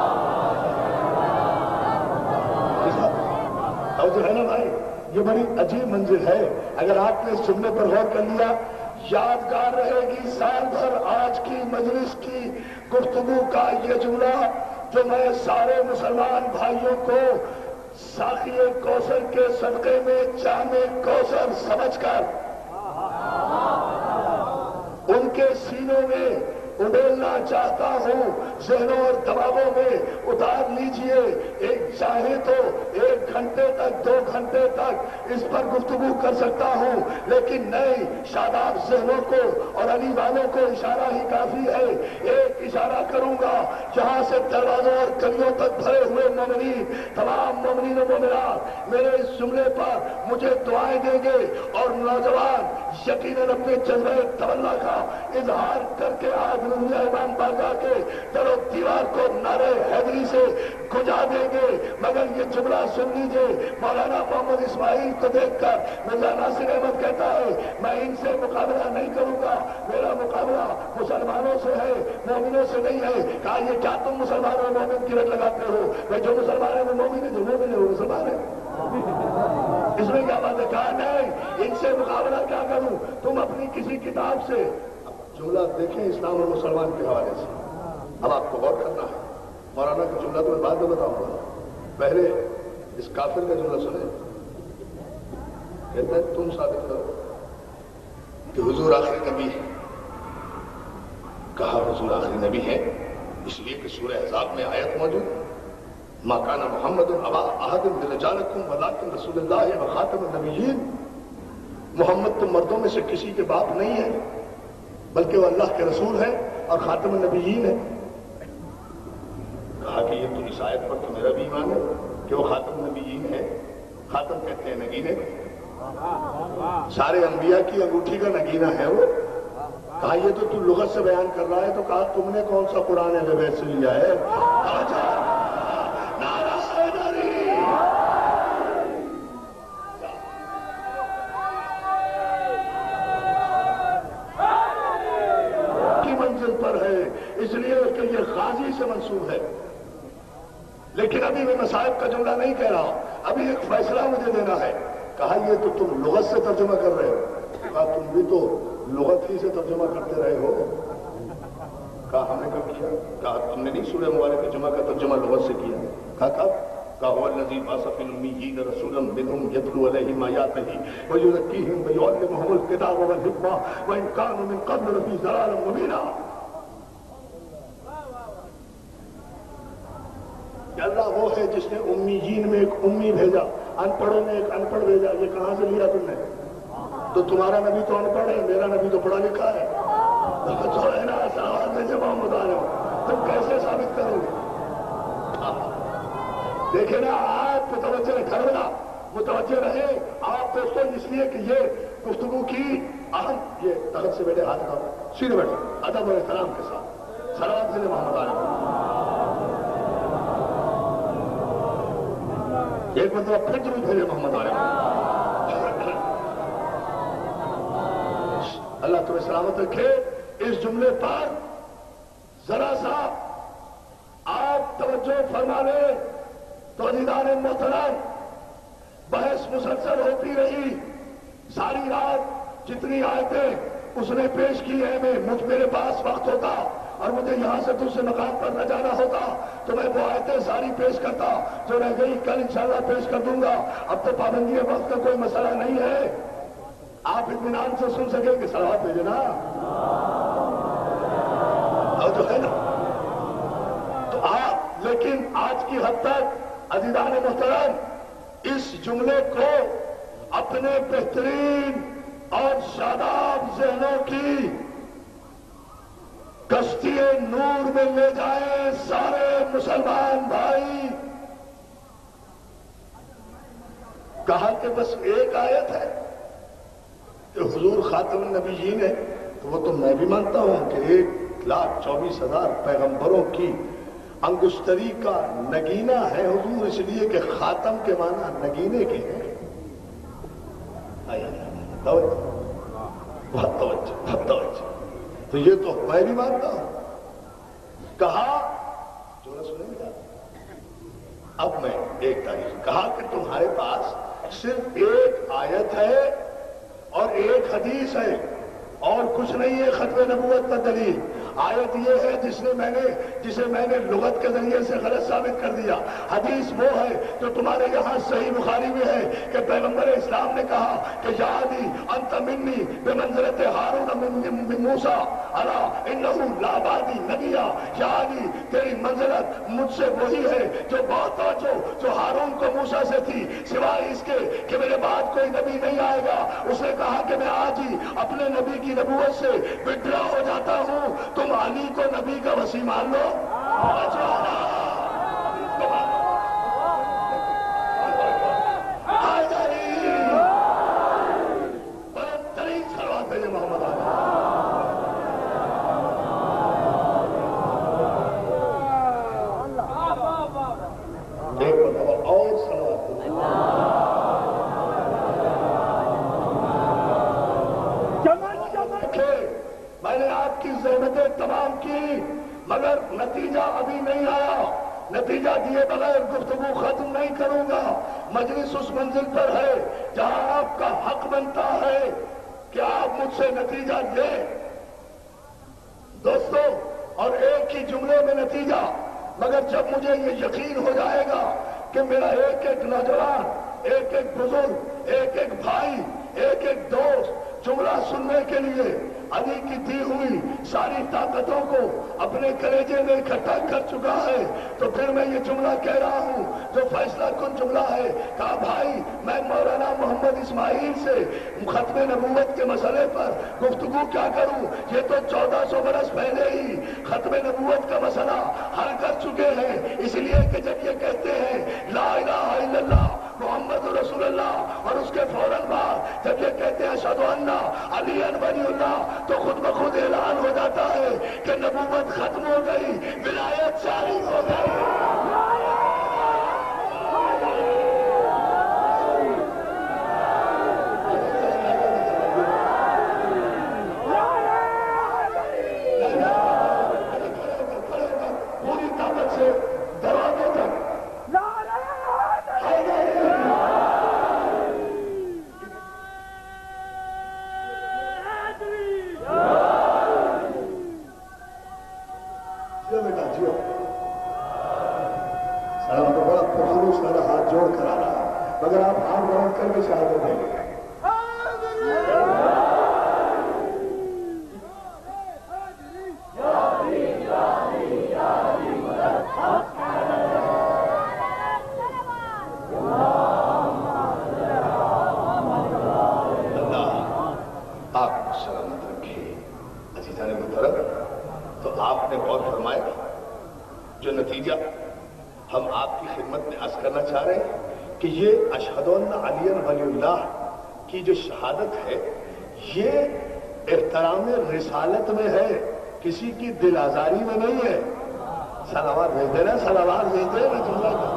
توجہ ہے نا بھائی، یہ بڑی عجیب منزل ہے۔ اگر آپ نے اس جملے پر غور کر لیا، یادگار رہے گی سال بھر آج کی مجلس کی گفتگو کا یہ جملہ جو میں سارے مسلمان بھائیوں کو ساقی کوثر کے صدقے میں جام کوثر سمجھ کر ان کے سینوں میں اڈیلنا چاہتا ہوں، ذہنوں اور دماغوں میں اتار لیجئے۔ ایک چاہے تو ایک گھنٹے تک دو گھنٹے تک اس پر گفتگو کر سکتا ہوں، لیکن نہیں، شاداب ذہنوں کو اور علی والوں کو اشارہ ہی کافی ہے۔ ایک اشارہ کروں گا، جہاں سے دروازوں اور گلیوں تک بھرے ہوئے مومنین، تمام مومنین و مومنات میرے اس جملے پر مجھے دعائیں دیں گے، اور نوجوان یقیناً اپنے جذبہ تولا کا اظہار کر کے آج امام بارگاہ کے در و دیوار کو نعرہ حیدری سے گجا دیں گے۔ مگر یہ جملہ سن لیجئے، مولانا محمد اسماعیل کو دیکھ کر مرزا ناصر احمد کہتا ہے میں ان سے مقابلہ نہیں کروں گا، میرا مقابلہ مسلمانوں سے ہے، مومنوں سے نہیں ہے۔ کہا یہ کیا تم مسلمانوں اور مومن کی رٹ لگاتے ہو؟ میں جو مسلمان ہے وہ مومن ہے، جو مومن ہے وہ مسلمان ہے، اس میں کیا بات ہے؟ کہا نہیں، ان سے مقابلہ کیا کروں، تم اپنی کسی کتاب سے جملہ دیکھیں اسلام اور مسلمان کے حوالے سے۔ اب آپ کو غور کرنا ہے، مولانا کا جملہ تو میں بعد میں بتاؤں گا، پہلے اس کافر کا جملہ سنیں۔ کہتا ہے تم ثابت کرو کہ حضور آخری نبی ہے۔ کہا حضور آخری نبی ہے اس لیے کہ سورہ احزاب میں آیت موجود، ما کان محمد ابا احد من رجالکم ولکن رسول اللہ وخاتم النبیین، محمد تم مردوں میں سے کسی کے باپ نہیں ہے بلکہ وہ اللہ کے رسول ہیں اور خاتم النبیین ہے۔ کہا کہ یہ تو اس آیت پر تو میرا بھی ایمان ہے کہ وہ خاتم النبیین ہے، خاتم کہتے ہیں نگینے، سارے انبیاء کی انگوٹھی کا نگینہ ہے وہ. کہا یہ تو تو لغت سے بیان کر رہا ہے, تو کہا تم نے کون سا قرآن اہل بیت سے لیا ہے؟ نعرہ حیدری. کی منزل پر ہے اس لیے کہ یہ غازی سے منسوب ہے. لیکن ابھی میں مصائب کا جملہ نہیں کہہ رہا, ابھی ایک فیصلہ مجھے دینا ہے. کہا یہ تو تم لغت سے ترجمہ کر رہے ہو. کہا تم بھی تو لغت ہی سے ترجمہ کرتے رہے ہو. کہا ہم نے کب کیا؟ کہا تم نے نہیں سورہ مبارکہ جمعہ کا ترجمہ لغت سے کیا. کہا کب؟ کہا هو الذی بعث فی الامیین رسولا منہم یتلو علیہم آیاتہ ویزکیہم ویعلمہم الکتاب والحکمہ وان کانوا من قبل لفی ضلال مبین. کہ اللہ وہ ہے جس نے امیین میں ایک امی بھیجا, ان پڑھوں میں ایک ان پڑھ بھیجا. یہ کہاں سے لیا تم نے؟ تو تمہارا نبی تو ان پڑھ ہے, میرا نبی تو پڑھا لکھا ہے. جو ہے نا سوال میں جب ہم بتا رہے ہو تم کیسے ثابت کرو گے؟ دیکھیں نا آپ متوجہ رہے نا, متوجہ رہے آپ دوستوں, اس لیے کہ یہ گفتگو کی اہم, یہ تخت سے بیٹھے ہاتھ کا سیدھے بیٹھے ادب اور احترام کے ساتھ سلام سے محمد علیہ. ایک مطلب پھر ضرور بھیجے محمد علیہ. اللہ تمہیں سلامت رکھے. اس جملے پر ذرا سا آپ توجہ فرما لیں تو عزیزان محترم, بحث مسلسل ہوتی رہی ساری رات. جتنی آیتیں اس نے پیش کی ہیں, میں مجھ میرے پاس وقت ہوتا اور مجھے یہاں سے دوسرے مقام پر نہ جانا ہوتا تو میں وہ آیتیں ساری پیش کرتا. جو رہ گئی کل انشاءاللہ پیش کر دوں گا. اب تو پابندی وقت کا کوئی مسئلہ نہیں ہے, آپ اطمینان سے سن سکیں کہ صلوات بھیجے نا, اور جو ہے نا تو آپ. لیکن آج کی حد تک عزیزان محترم اس جملے کو اپنے بہترین اور شاداب ذہنوں کی کشتی نور میں لے جائیں سارے مسلمان بھائی. کہا کہ بس ایک آیت ہے کہ حضور خاتم النبیین ہے, تو وہ تو میں بھی مانتا ہوں کہ ایک لاکھ چوبیس ہزار پیغمبروں کی انگشتری کا نگینہ ہے حضور, اس لیے کہ خاتم کے معنی نگینے کے ہیں. توجہ, بہت توجہ, بہت توجہ. تو یہ تو میں بھی مانتا ہوں. کہا جو نہ سنیں گا. اب میں ایک تاریخ کہا کہ تمہارے پاس صرف ایک آیت ہے اور ایک حدیث ہے اور کچھ نہیں ہے ختم نبوت پر دلیل. آیت یہ ہے جس نے میں نے جسے میں نے لغت کے ذریعے سے غلط ثابت کر دیا. حدیث وہ ہے جو تمہارے یہاں صحیح بخاری میں ہے کہ پیغمبر اسلام نے کہا کہ یا علی انت منی بمنزلت ہارون من موسیٰ الا انہ لا بعدی نبیا. یا علی تیری منزلت مجھ سے وہی ہے جو بات توجہ جو ہارون کو موسیٰ سے تھی, سوائے اس کے کہ میرے بعد کوئی نبی نہیں آئے گا. اس نے کہا کہ میں آج ہی اپنے نبی کی نبوت سے وڈرا ہو جاتا ہوں. تم علی کو نبی کا وسیع مان لو. بہترین سلوات ہے محمد علی. ایک مرتبہ اور سلوات میں نے آپ کی زحمتیں تمام کی مگر نتیجہ ابھی نہیں آیا. نتیجہ دیے بغیر گفتگو ختم نہیں کروں گا. مجلس اس منزل پر ہے جہاں آپ کا حق بنتا ہے کہ آپ مجھ سے نتیجہ دیں دوستوں, اور ایک ہی جملے میں نتیجہ. مگر جب مجھے یہ یقین ہو جائے گا کہ میرا ایک ایک نوجوان, ایک ایک بزرگ, ایک ایک بھائی, ایک ایک دوست جملہ سننے کے لیے علی کی دی ہوئی ساری طاقتوں کو اپنے کلیجے میں اکٹھا کر چکا ہے, تو پھر میں یہ جملہ کہہ رہا ہوں جو فیصلہ کن جملہ ہے. کہا بھائی میں مولانا محمد اسماعیل سے ختم نبوت کے مسئلے پر گفتگو کیا کروں. یہ تو چودہ سو برس پہلے ہی ختم نبوت کا مسئلہ حل کر چکے ہیں. اس لیے کہ جب یہ کہتے ہیں لا الہ الا اللہ محمد رسول اللہ اور اس کے فوراً بعد جب یہ کہتے ہیں اشہدو انہ علی ولی اللہ تو خود بخود اعلان ہو جاتا ہے کہ نبوت ختم ہو گئی، ولایت جاری ہو گئی۔ پوری طاقت سے دروازوں تک بیٹا جیو سلام تو بڑا خلوص میرا ہاتھ جوڑ کر آ رہا ہے، مگر آپ ہاتھ بڑھ کر بھی شہادت دیں گے۔ آپ نے غور فرمایا جو نتیجہ ہم آپ کی خدمت میں عرض کرنا چاہ رہے ہیں کہ یہ اشہد ان علی ولی اللہ کی جو شہادت ہے یہ احترام رسالت میں ہے، کسی کی دل آزاری میں نہیں ہے۔ صلوات بھیج دینا، صلوات بھیج دینا جملہ کا۔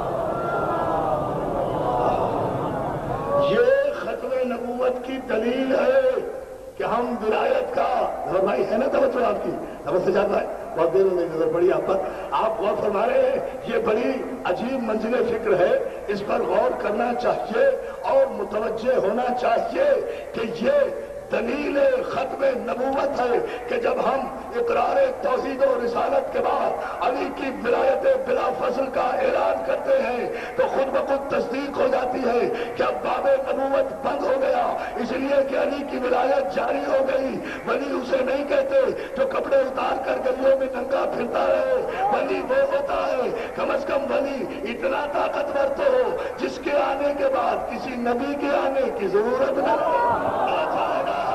یہ ختم نبوت کی دلیل ہے کہ ہم ولایت کا بھائی ہے نا توجہ آپ کی نمستے جاتا ہے بہت دیر میں نظر پڑی آپ پر، آپ غور فرما رہے ہیں، یہ بڑی عجیب منزل فکر ہے، اس پر غور کرنا چاہیے اور متوجہ ہونا چاہیے کہ یہ دلیل ختم نبوت ہے کہ جب ہم اقرار توحید و رسالت کے بعد علی کی ولایت بلا فصل کا اعلان کرتے ہیں تو خود بخود تصدیق ہو جاتی ہے کہ اب باب نبوت بند ہو گیا، اس لیے کہ علی کی ولایت جاری ہو گئی۔ ولی اسے نہیں کہتے جو کپڑے اتار کر گلیوں میں ننگا پھرتا رہے، ولی وہ ہوتا ہے کم از کم ولی اتنا طاقتور تو ہو جس کے آنے کے بعد کسی نبی کے آنے کی ضرورت نہ ہو۔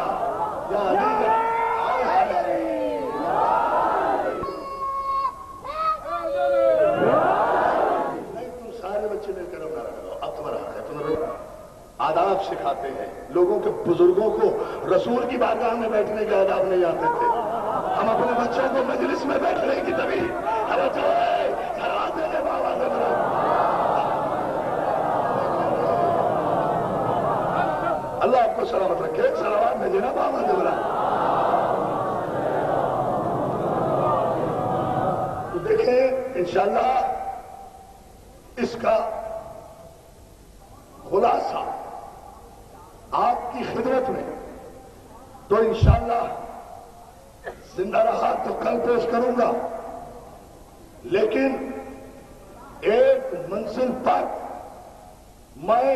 آداب سکھاتے ہیں لوگوں کے، بزرگوں کو رسول کی بارگاہ میں بیٹھنے کے آداب نہیں آتے تھے، ہم اپنے بچوں کو مجلس میں بیٹھنے کی طبی اللہ آپ کو سلامت رکھے، صلوات میں دینا بابا دینا۔ تو دیکھیں انشاءاللہ اس کا خلاصہ آپ کی خدمت میں تو انشاءاللہ زندہ رہا تو کل پیش کروں گا، لیکن ایک منزل پر میں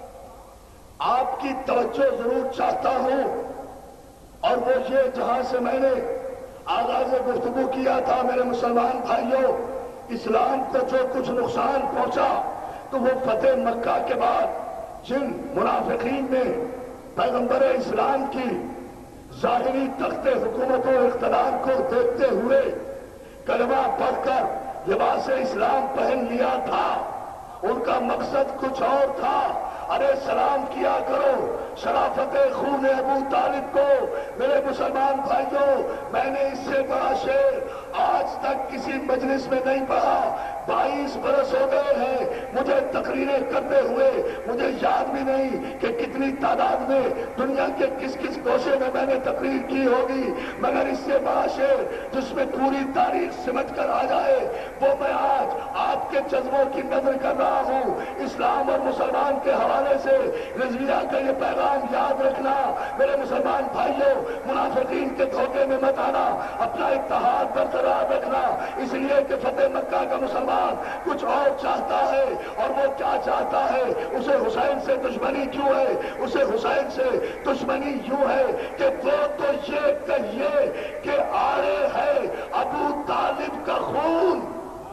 آپ کی توجہ ضرور چاہتا ہوں، اور وہ یہ جہاں سے میں نے آغاز گفتگو کیا تھا میرے مسلمان بھائیوں، اسلام کو جو کچھ نقصان پہنچا تو وہ فتح مکہ کے بعد جن منافقین نے پیغمبر اسلام کی ظاہری تخت حکومت و اقتدار کو دیکھتے ہوئے کلمہ پڑھ کر لباس اسلام پہن لیا تھا، ان کا مقصد کچھ اور تھا۔ ارے سلام کیا کرو شرافت خون ابو طالب کو۔ میرے مسلمان بھائیوں، میں نے اس سے بڑا شعر آج تک کسی مجلس میں نہیں پڑھا، بائیس برس ہو گئے ہیں مجھے تقریریں کرتے ہوئے، مجھے یاد بھی نہیں کہ کتنی تعداد میں دنیا کے کس کس گوشے میں میں نے تقریر کی ہوگی، مگر اس سے بڑا شعر جس میں پوری تاریخ سمجھ کر آ جائے وہ میں آج آپ کے جذبوں کی نظر کر رہا ہوں۔ اسلام اور مسلمان کے حوالے سے رضویہ کا یہ پیغام یاد رکھنا میرے مسلمان بھائیوں، منافقین کے دھوکے میں مت آنا، اپنا اتحاد برقرار رکھنا، اس لیے کہ فتح مکہ کا مسلمان کچھ اور چاہتا ہے، اور وہ کیا چاہتا ہے؟ اسے حسین سے دشمنی کیوں ہے؟ اسے حسین سے دشمنی یوں ہے کہ وہ تو یہ کہیے کہ آڑے ہے ابو طالب کا خون۔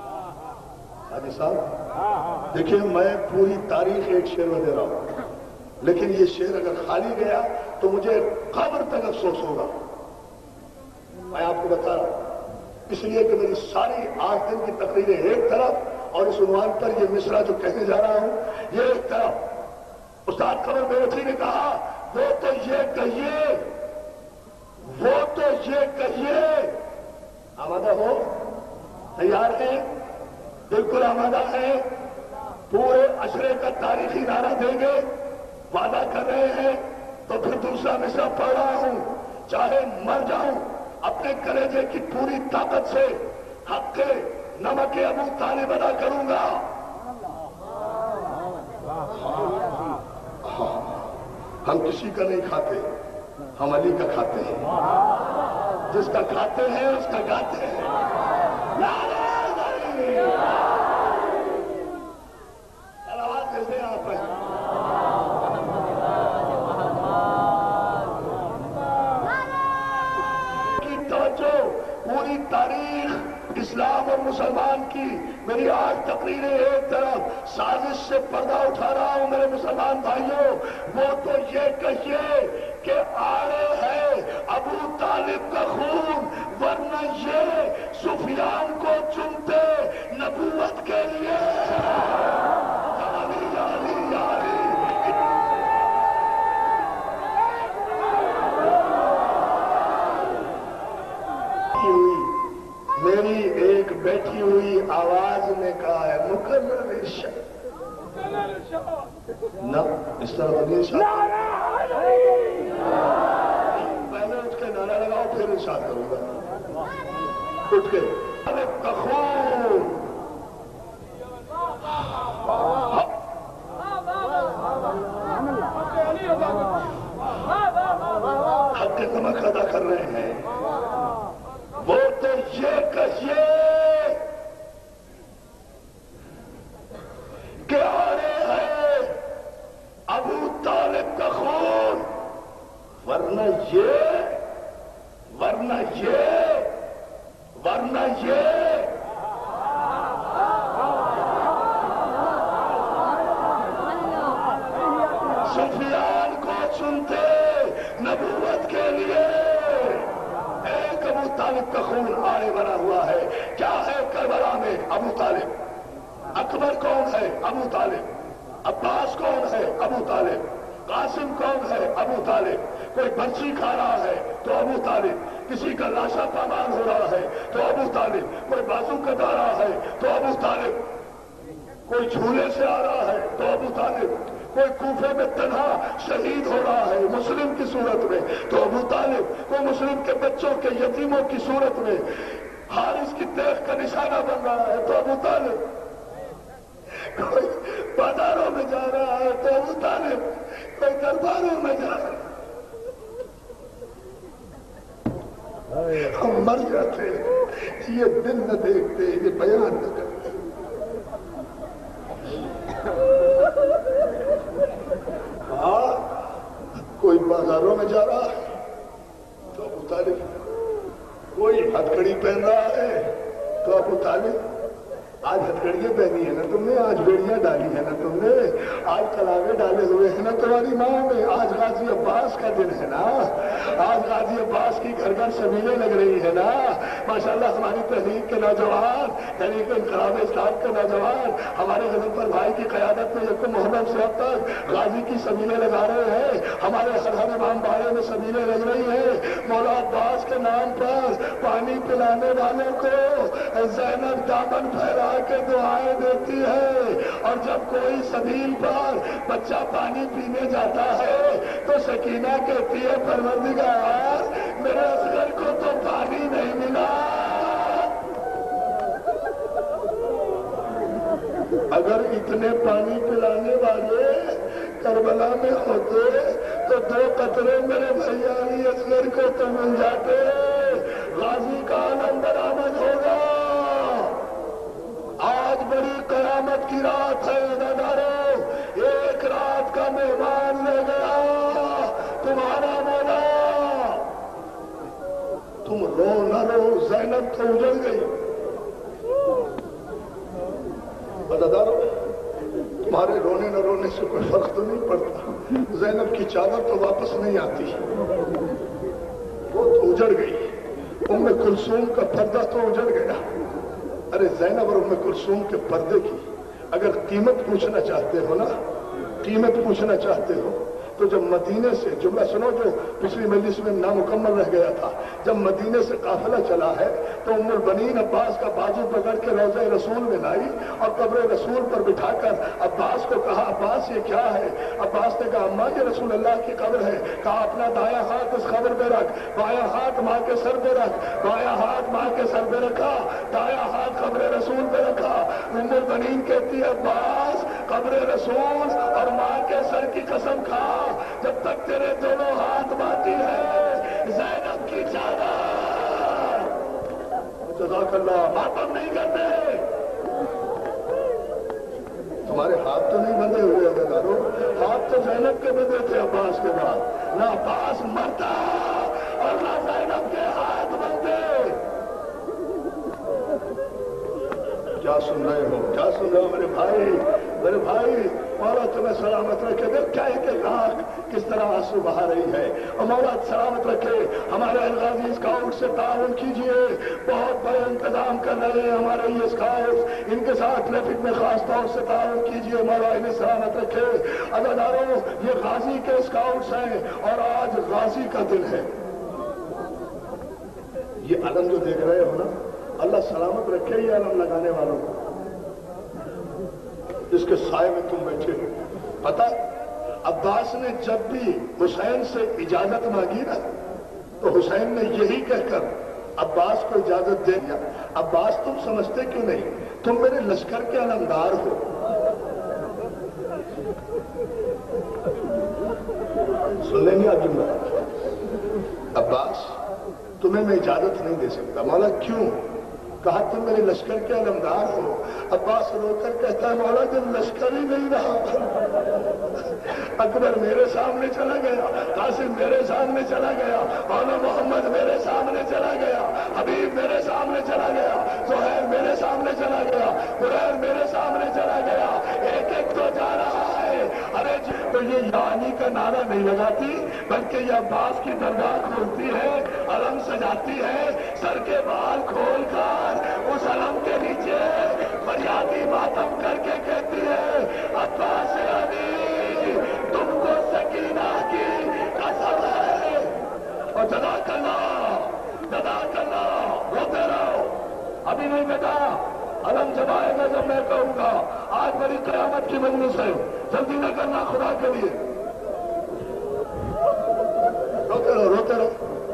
حاجی صاحب دیکھیں، میں پوری تاریخ ایک شعر میں دے رہا ہوں، لیکن یہ شعر اگر خالی گیا تو مجھے قبر تک افسوس ہوگا۔ میں آپ کو بتا رہا ہوں اس لیے کہ میری ساری آٹھ دن کی تقریریں ایک طرف اور اس عنوان پر یہ مصرع جو کہنے جا رہا ہوں یہ ایک طرف۔ استاد قمر بیوٹھی نے کہا وہ تو یہ کہیے وہ تو یہ کہیے آمادہ ہو، تیار ہیں، بالکل آمادہ ہیں، پورے عشرے کا تاریخی نعرہ دیں گے، وعدہ کر رہے ہیں تو پھر دوسرا مصرع پڑھ رہا ہوں، چاہے مر جاؤں اپنے کلیجے کی پوری طاقت سے حق کے نمک ابو طالب ادا کروں گا۔ ہم کسی کا نہیں کھاتے، ہم علی کا کھاتے ہیں، جس کا کھاتے ہیں اس کا گاتے ہیں۔ آواز کیسے آپ ہیں؟ کی توجہ، پوری تاریخ اسلام اور مسلمان کی، میری آج تقریریں ایک طرف، سازش سے پردہ اٹھا رہا ہوں میرے مسلمان بھائیوں، وہ تو یہ کہیے کہ آڑے ہے ابو طالب کا خون، ورنہ یہ سفیان کو چنتے نبوت کے لیے۔ علی علی علی میری ایک بیٹھی ہوئی آواز نے کہا ہے مکرر شاہ نہ اس طرح نہیں شاہ، پہلے اٹھ کے نعرہ لگاؤ پھر ارشاد کروں گا، اٹھ کے طالب کا خون، حق نمک ادا کر رہے ہیں، وہ تو یہ کہیے کہ آڑے ہے ابو طالب کا خون، ورنہ یہ ورنہ یہ ورنہ یہ سفیان کو چنتے نبوت کے لیے۔ ایک ابو طالب کا خون آڑے بنا ہوا ہے، کیا ہے کربلا میں؟ ابو طالب۔ اکبر کون ہے؟ ابو طالب۔ عباس کون ہے؟ ابو طالب۔ قاسم کون ہے؟ ابو طالب۔ کوئی برچی کھا رہا ہے تو ابو طالب، کسی کا لاشا پامان ہو رہا ہے تو ابو طالب، کوئی بازو کٹا رہا ہے تو ابو طالب، کوئی جھولے سے آ رہا ہے تو ابو طالب، کوئی کوفے میں تنہا شہید ہو رہا ہے مسلم کی صورت میں تو ابو طالب، کوئی مسلم کے بچوں کے یتیموں کی صورت میں حارث کی دیکھ کا نشانہ بن رہا ہے تو ابو طالب، کوئی بازاروں میں جا رہا ہے تو ابو طالب، کوئی درباروں میں جا رہا ہے۔ ہم مر جاتے یہ دن نہ دیکھتے، یہ بیان نہ کرتے۔ ہاں کوئی بازاروں میں جا رہا ہے تو ابو طالب، کوئی ہتھکڑی پہن رہا ہے تو ابو طالب، آج ہتھکڑیاں پہنی ہے نا تم نے، آج بیڑیاں ڈالی ہے نا تم نے، آج کلاوے ڈالے ہوئے ہیں نا تمہاری ماں میں، آج غازی عباس کا دن ہے نا، آج غازی عباس کی گھر گھر شبیلیں لگ رہی ہے نا، ماشاءاللہ ہماری تحریک کے نوجوان، تحریک انقلاب اسلام کے نوجوان ہمارے غضنفر بھائی کی قیادت میں یکم محرم سے اب تک غازی کی شبیلیں لگا رہے ہیں، ہمارے ہر امام بارے میں شبیلیں لگ رہی ہیں، مولا عباس کے نام پر پانی پلانے والوں کو زینب دامن پھیلا کے دعائیں دیتی ہے، اور جب کوئی سبیل پر بچہ پانی پینے جاتا ہے تو سکینہ کہتی ہے پروردگار میرے اصغر کو تو پانی نہیں ملا۔ اگر اتنے پانی پلانے والے کربلا میں ہوتے تو دو قطرے میرے بھیا علی اصغر کو تو مل جاتے، غازی کا عالم برآمد ہوگا۔ آج بڑی قیامت کی رات ہے عزیزانو، ایک رات کا مہمان لے گیا تمہارا مولا، تم رو نہ رو، زینب تو اجڑ گئی، عزیزانو تمہارے رونے نہ رونے سے کوئی فرق تو نہیں پڑتا، زینب کی چادر تو واپس نہیں آتی، وہ تو اجڑ گئی، ام کلثوم کا پردہ تو اجڑ گیا۔ ارے زینب اور ام کلثوم کے پردے کی اگر قیمت پوچھنا چاہتے ہو نا، قیمت پوچھنا چاہتے ہو تو جب مدینے سے جملہ سنو جو پچھلی مجلس میں نامکمل رہ گیا تھا، جب مدینے سے قافلہ چلا ہے تو ام البنین عباس کا بازو پکڑ کے روضہ رسول میں لائی اور قبر رسول پر بٹھا کر عباس کو کہا عباس یہ کیا ہے؟ عباس نے کہا اماں یہ رسول اللہ کی قبر ہے۔ کہا اپنا دایاں ہاتھ اس قبر پہ رکھ، بایاں ہاتھ ماں کے سر پہ رکھ، بایاں ہاتھ ماں کے سر پہ رکھا، دایاں ہاتھ قبر رسول پہ رکھا۔ ام البنین کہتی ہے عباس قبر رسول اور ماں کے سر کی قسم کھا جب تک تیرے دونوں ہاتھ باقی ہے زینب کی چادر جزاک اللہ ماتم نہیں کرتے۔ تمہارے ہاتھ تو نہیں بندھے ہوئے عزیزانو، ہاتھ تو زینب کے بندھے تھے عباس کے بعد، نہ عباس مرتا اور نہ زینب کے ہاتھ بندھے۔ کیا سن رہے ہو کیا سن رہے ہو میرے بھائی میرے بھائی مولا تمہیں سلامت رکھے۔ دیکھ کیا ہے کہ آنکھ کس طرح آنسو بہا رہی ہے، اور مولا سلامت رکھے۔ ہمارے الغازی اسکاؤٹ سے تعاون کیجئے، بہت بڑے انتظام کر رہے ہیں ہمارے یہ اسکاؤٹ، ان کے ساتھ ٹریفک میں خاص طور سے تعاون کیجئے، مولا انہیں سلامت رکھے۔ عزیزانو یہ غازی کے اسکاؤٹس ہیں اور آج غازی کا دن ہے۔ یہ علم جو دیکھ رہے ہو نا، اللہ سلامت رکھے یہ علم لگانے والوں کو، جس کے سائے میں تم بیٹھے ہو۔ پتہ عباس نے جب بھی حسین سے اجازت مانگی نا تو حسین نے یہی کہہ کر عباس کو اجازت دے دیا، عباس تم سمجھتے کیوں نہیں، تم میرے لشکر کے علمدار ہو۔ سن لیں گے آپ جملہ، عباس تمہیں میں اجازت نہیں دے سکتا۔ مولا کیوں؟ کہا تم میرے لشکر کے علمدار ہو۔ عباس رو کر کہتا ہے مولا جب لشکر ہی نہیں رہا، اکبر میرے سامنے چلا گیا، قاسم میرے سامنے چلا گیا، مولا محمد میرے سامنے چلا گیا، حبیب میرے سامنے چلا گیا، سہیل میرے سامنے چلا گیا، قریر میرے سامنے چلا گیا، ایک ایک تو جا رہا ہے۔ ارے تو یہ یعنی کا نعرہ نہیں لگاتی بلکہ یہ عباس کی درگاہ کھولتی ہے، علم سجاتی ہے، سر کے بال کھول کر اس علم کے نیچے فریادی ماتم کر کے کہتی ہے عباس علی تم کو سکینہ کی قسم ہے، اور جزاک اللہ جزاک اللہ روتے رہو، ابھی نہیں بیٹا، علم جب آئے گا جب میں کہوں گا۔ آج بڑی قیامت کی مجلس ہے، جلدی نہ کرنا خدا کے لیے، روتے رہو روتے رہو۔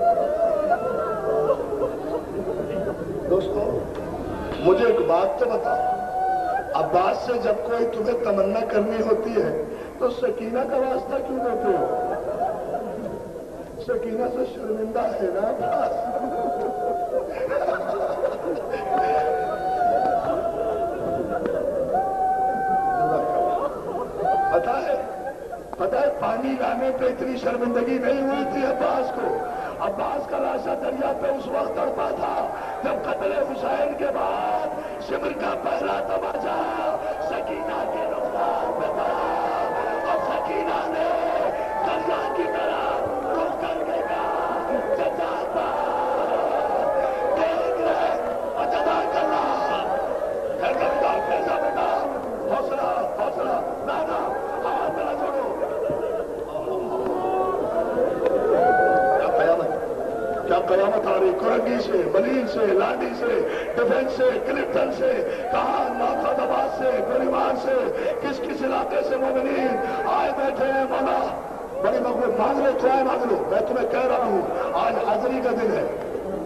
دوستو مجھے ایک بات تو بتاؤ، عباس سے جب کوئی تمہیں تمنا کرنی ہوتی ہے تو سکینہ کا واسطہ کیوں دیتے ہو؟ سکینہ سے شرمندہ ہے نا عباس۔ پتا ہے پتا ہے پانی لانے پہ اتنی شرمندگی نہیں ہوئی تھی عباس کو۔ عباس کا لاشا دریا پہ اس وقت تڑپا تھا جب قتل حسین کے بعد شمر کا پہلا تماچا سکینہ کے رخسار پہ تھا، اور سکینہ نے دریا کی طرف رخ کر کے کہا چچا دیکھ رہے اور جزاک اللہ گھر کا بیٹا کیسا بیٹا، حوصلہ حوصلہ نانا آواز نہ چھوڑو۔ کیا قیامت آ رہی، کرنگی سے، ملین سے، لانڈی سے، ڈیفنس سے، کلپٹن سے، کہاں نافذ آباد سے، گریوان سے، کس کس علاقے سے مومنین آئے بیٹھے ہیں۔ مولا بڑی مقبول مانگ لو دعائیں مانگ لو، میں تمہیں کہہ رہا ہوں آج حاضری کا دن ہے۔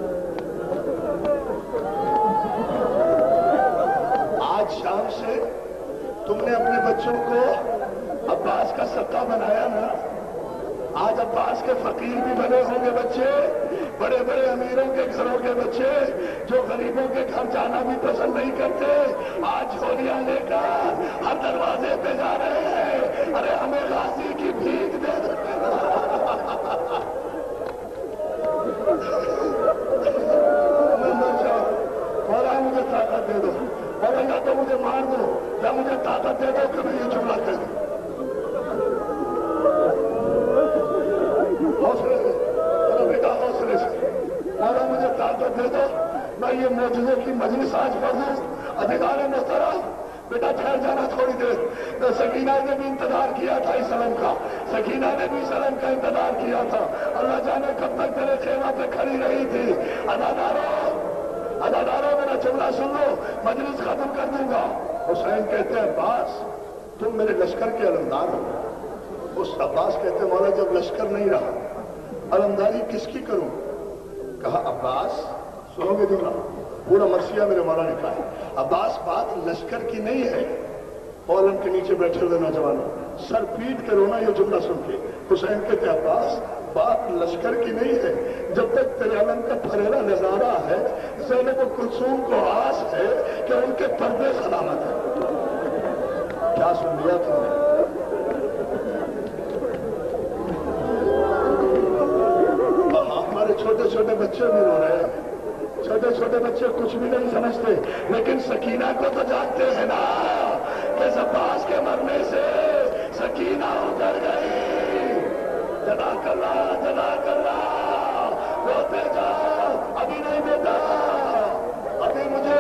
آج شام سے تم نے اپنے بچوں کو عباس کا سکہ بنایا نا، آج عباس کے فقیر بھی بنے ہوں گے بچے، بڑے بڑے امیروں کے گھروں کے بچے جو غریبوں کے گھر جانا بھی پسند نہیں کرتے، آج جھولیاں لے کر ہر دروازے پہ جا رہے ہیں، ارے ہمیں غازی کی بھیک دے دو۔ مولا مجھے طاقت دے دو، مولا یا تو مجھے مار دو یا مجھے طاقت دے دو کہ میں یہ جملہ کہہ دوں۔ حوصلے سے میرا بیٹا، حوصلے سے، مولا مجھے طاقت دے دو میں یہ معجزے کی مجلس آج پڑھ دوں۔ ادھکار محترم بیٹا ٹھہر جانا تھوڑی دیر. تو سکینہ نے بھی انتظار کیا تھا اس علم کا, سکینہ نے بھی اس علم کا انتظار کیا تھا. اللہ جانے کب تک تیرے خیمہ پہ کھڑی رہی تھی. ادادارو ادادارو میرا جملہ سن لو, مجلس ختم کر دوں گا. حسین کہتے ہیں عباس تم میرے لشکر کے علمدار ہو. اس عباس کہتے ہیں مولا جب لشکر نہیں رہا علمداری کس کی کروں؟ کہا عباس سنو گے جملہ پورا مرثیہ میرے مولا نے کہا ہے. عباس بات لشکر کی نہیں ہے. علم کے نیچے بیٹھے ہوئے نوجوانوں سر پیٹ کے رونا یہ جملہ سن کے. حسین کہتے ہیں عباس بات لشکر کی نہیں ہے. جب تک تیرے علم کا پھریلا نظارہ ہے زینب و کلثوم کو آس ہے کہ ان کے پردے سلامت ہیں. کیا سن لیا تم نے؟ ہمارے چھوٹے چھوٹے بچے بھی رو رہے ہیں. چھوٹے چھوٹے بچے کچھ بھی نہیں سمجھتے, لیکن سکینہ کو تو جانتے ہیں نا کہ عباس کے مرنے سے سکینہ اتر گئی. جزاک اللہ جزاک اللہ. روتے جاؤ, ابھی نہیں بیٹا, ابھی مجھے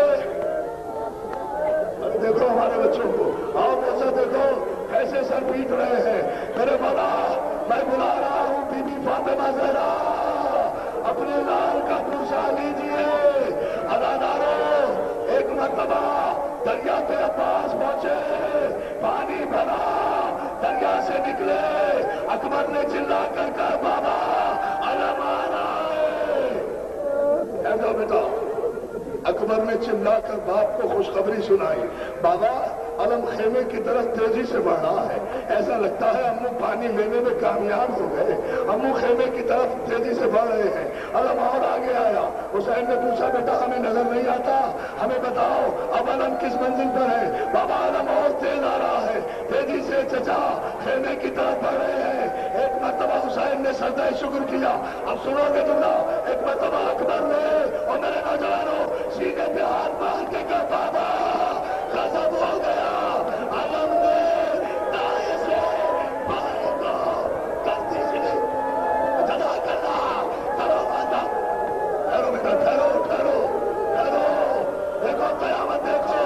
ابھی دیکھو ہمارے بچوں کو, آؤ کیسے دیکھو کیسے سر پیٹ رہے ہیں. میرے مولا میں بلا رہا ہوں بی بی فاطمہ زہرا, اپنے لال کا پوچھا لیجیے. ادادارو ایک مرتبہ دریا پہ عباس پہنچے, پانی بھرا, دریا سے نکلے. اکبر نے چلا کر کہا بابا علم آ رہا ہے. کہہ دو بیٹا. اکبر نے چلا کر باپ کو خوشخبری سنائی. بابا علم خیمے کی طرف تیزی سے بڑھ رہا ہے. ایسا لگتا ہے امو پانی لینے میں کامیاب ہو گئے. امو خیمے کی طرف تیزی سے بڑھ رہے ہیں. علم اور آگے آیا. حسین نے پوچھا بیٹا ہمیں نظر نہیں آتا, ہمیں بتاؤ اب علم کس منزل پر ہے؟ بابا علم اور تیز آ رہا ہے. تیزی سے چچا خیمے کی طرف بڑھ رہے ہیں. ایک مرتبہ حسین نے سجدہ شکر کیا. اب سنو گے تم. ایک مرتبہ اکبر نے اور میرے نوجوانوں سینے پہ ہاتھ مار کے کہا بابا غضب ہو گیا. علم نے دائیں سے بائیں کو کرتی سے جزاک اللہ. کرو ماتا, ٹھہرو بیٹا, ٹھہرو ٹھہرو ٹھہرو. دیکھو قیامت دیکھو,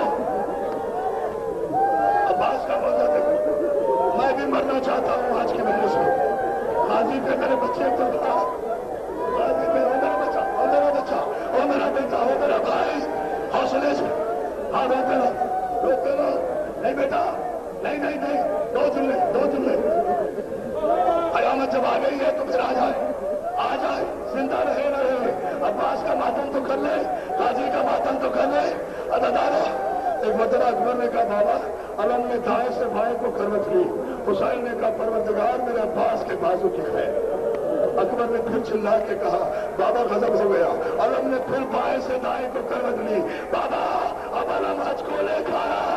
عباس کا منظر دیکھو. میں بھی مرنا چاہتا ہوں آج کی مجلس میں. غازی پہ میرے بچے کو تھا, غازی پہ او میرا بچہ, او میرا بچہ, او میرا بیٹا, او میرا بھائی, حوصلے سے. ہاں روتے رہو روتے رہو. نہیں بیٹا نہیں نہیں نہیں, دو جملے دو جملے. قیامت جب آ گئی ہے تو پھر آ جائے آ جائے زندہ رہے نہ رہے. عباس کا ماتم تو کر لے, غازی کا ماتم تو کر لے. ادادارو ایک مرتبہ اکبر نے کہا بابا علم نے دائیں سے بھائی کو کروٹ لی. حسین نے کہا پروردگار میرے عباس کے بازو کی خیر. اکبر نے پھر چلا کے کہا بابا غضب ہو گیا. علم نے پھر بائیں سے دائیں کو کروٹ لی. بابا اب علم حج کو لے کھایا.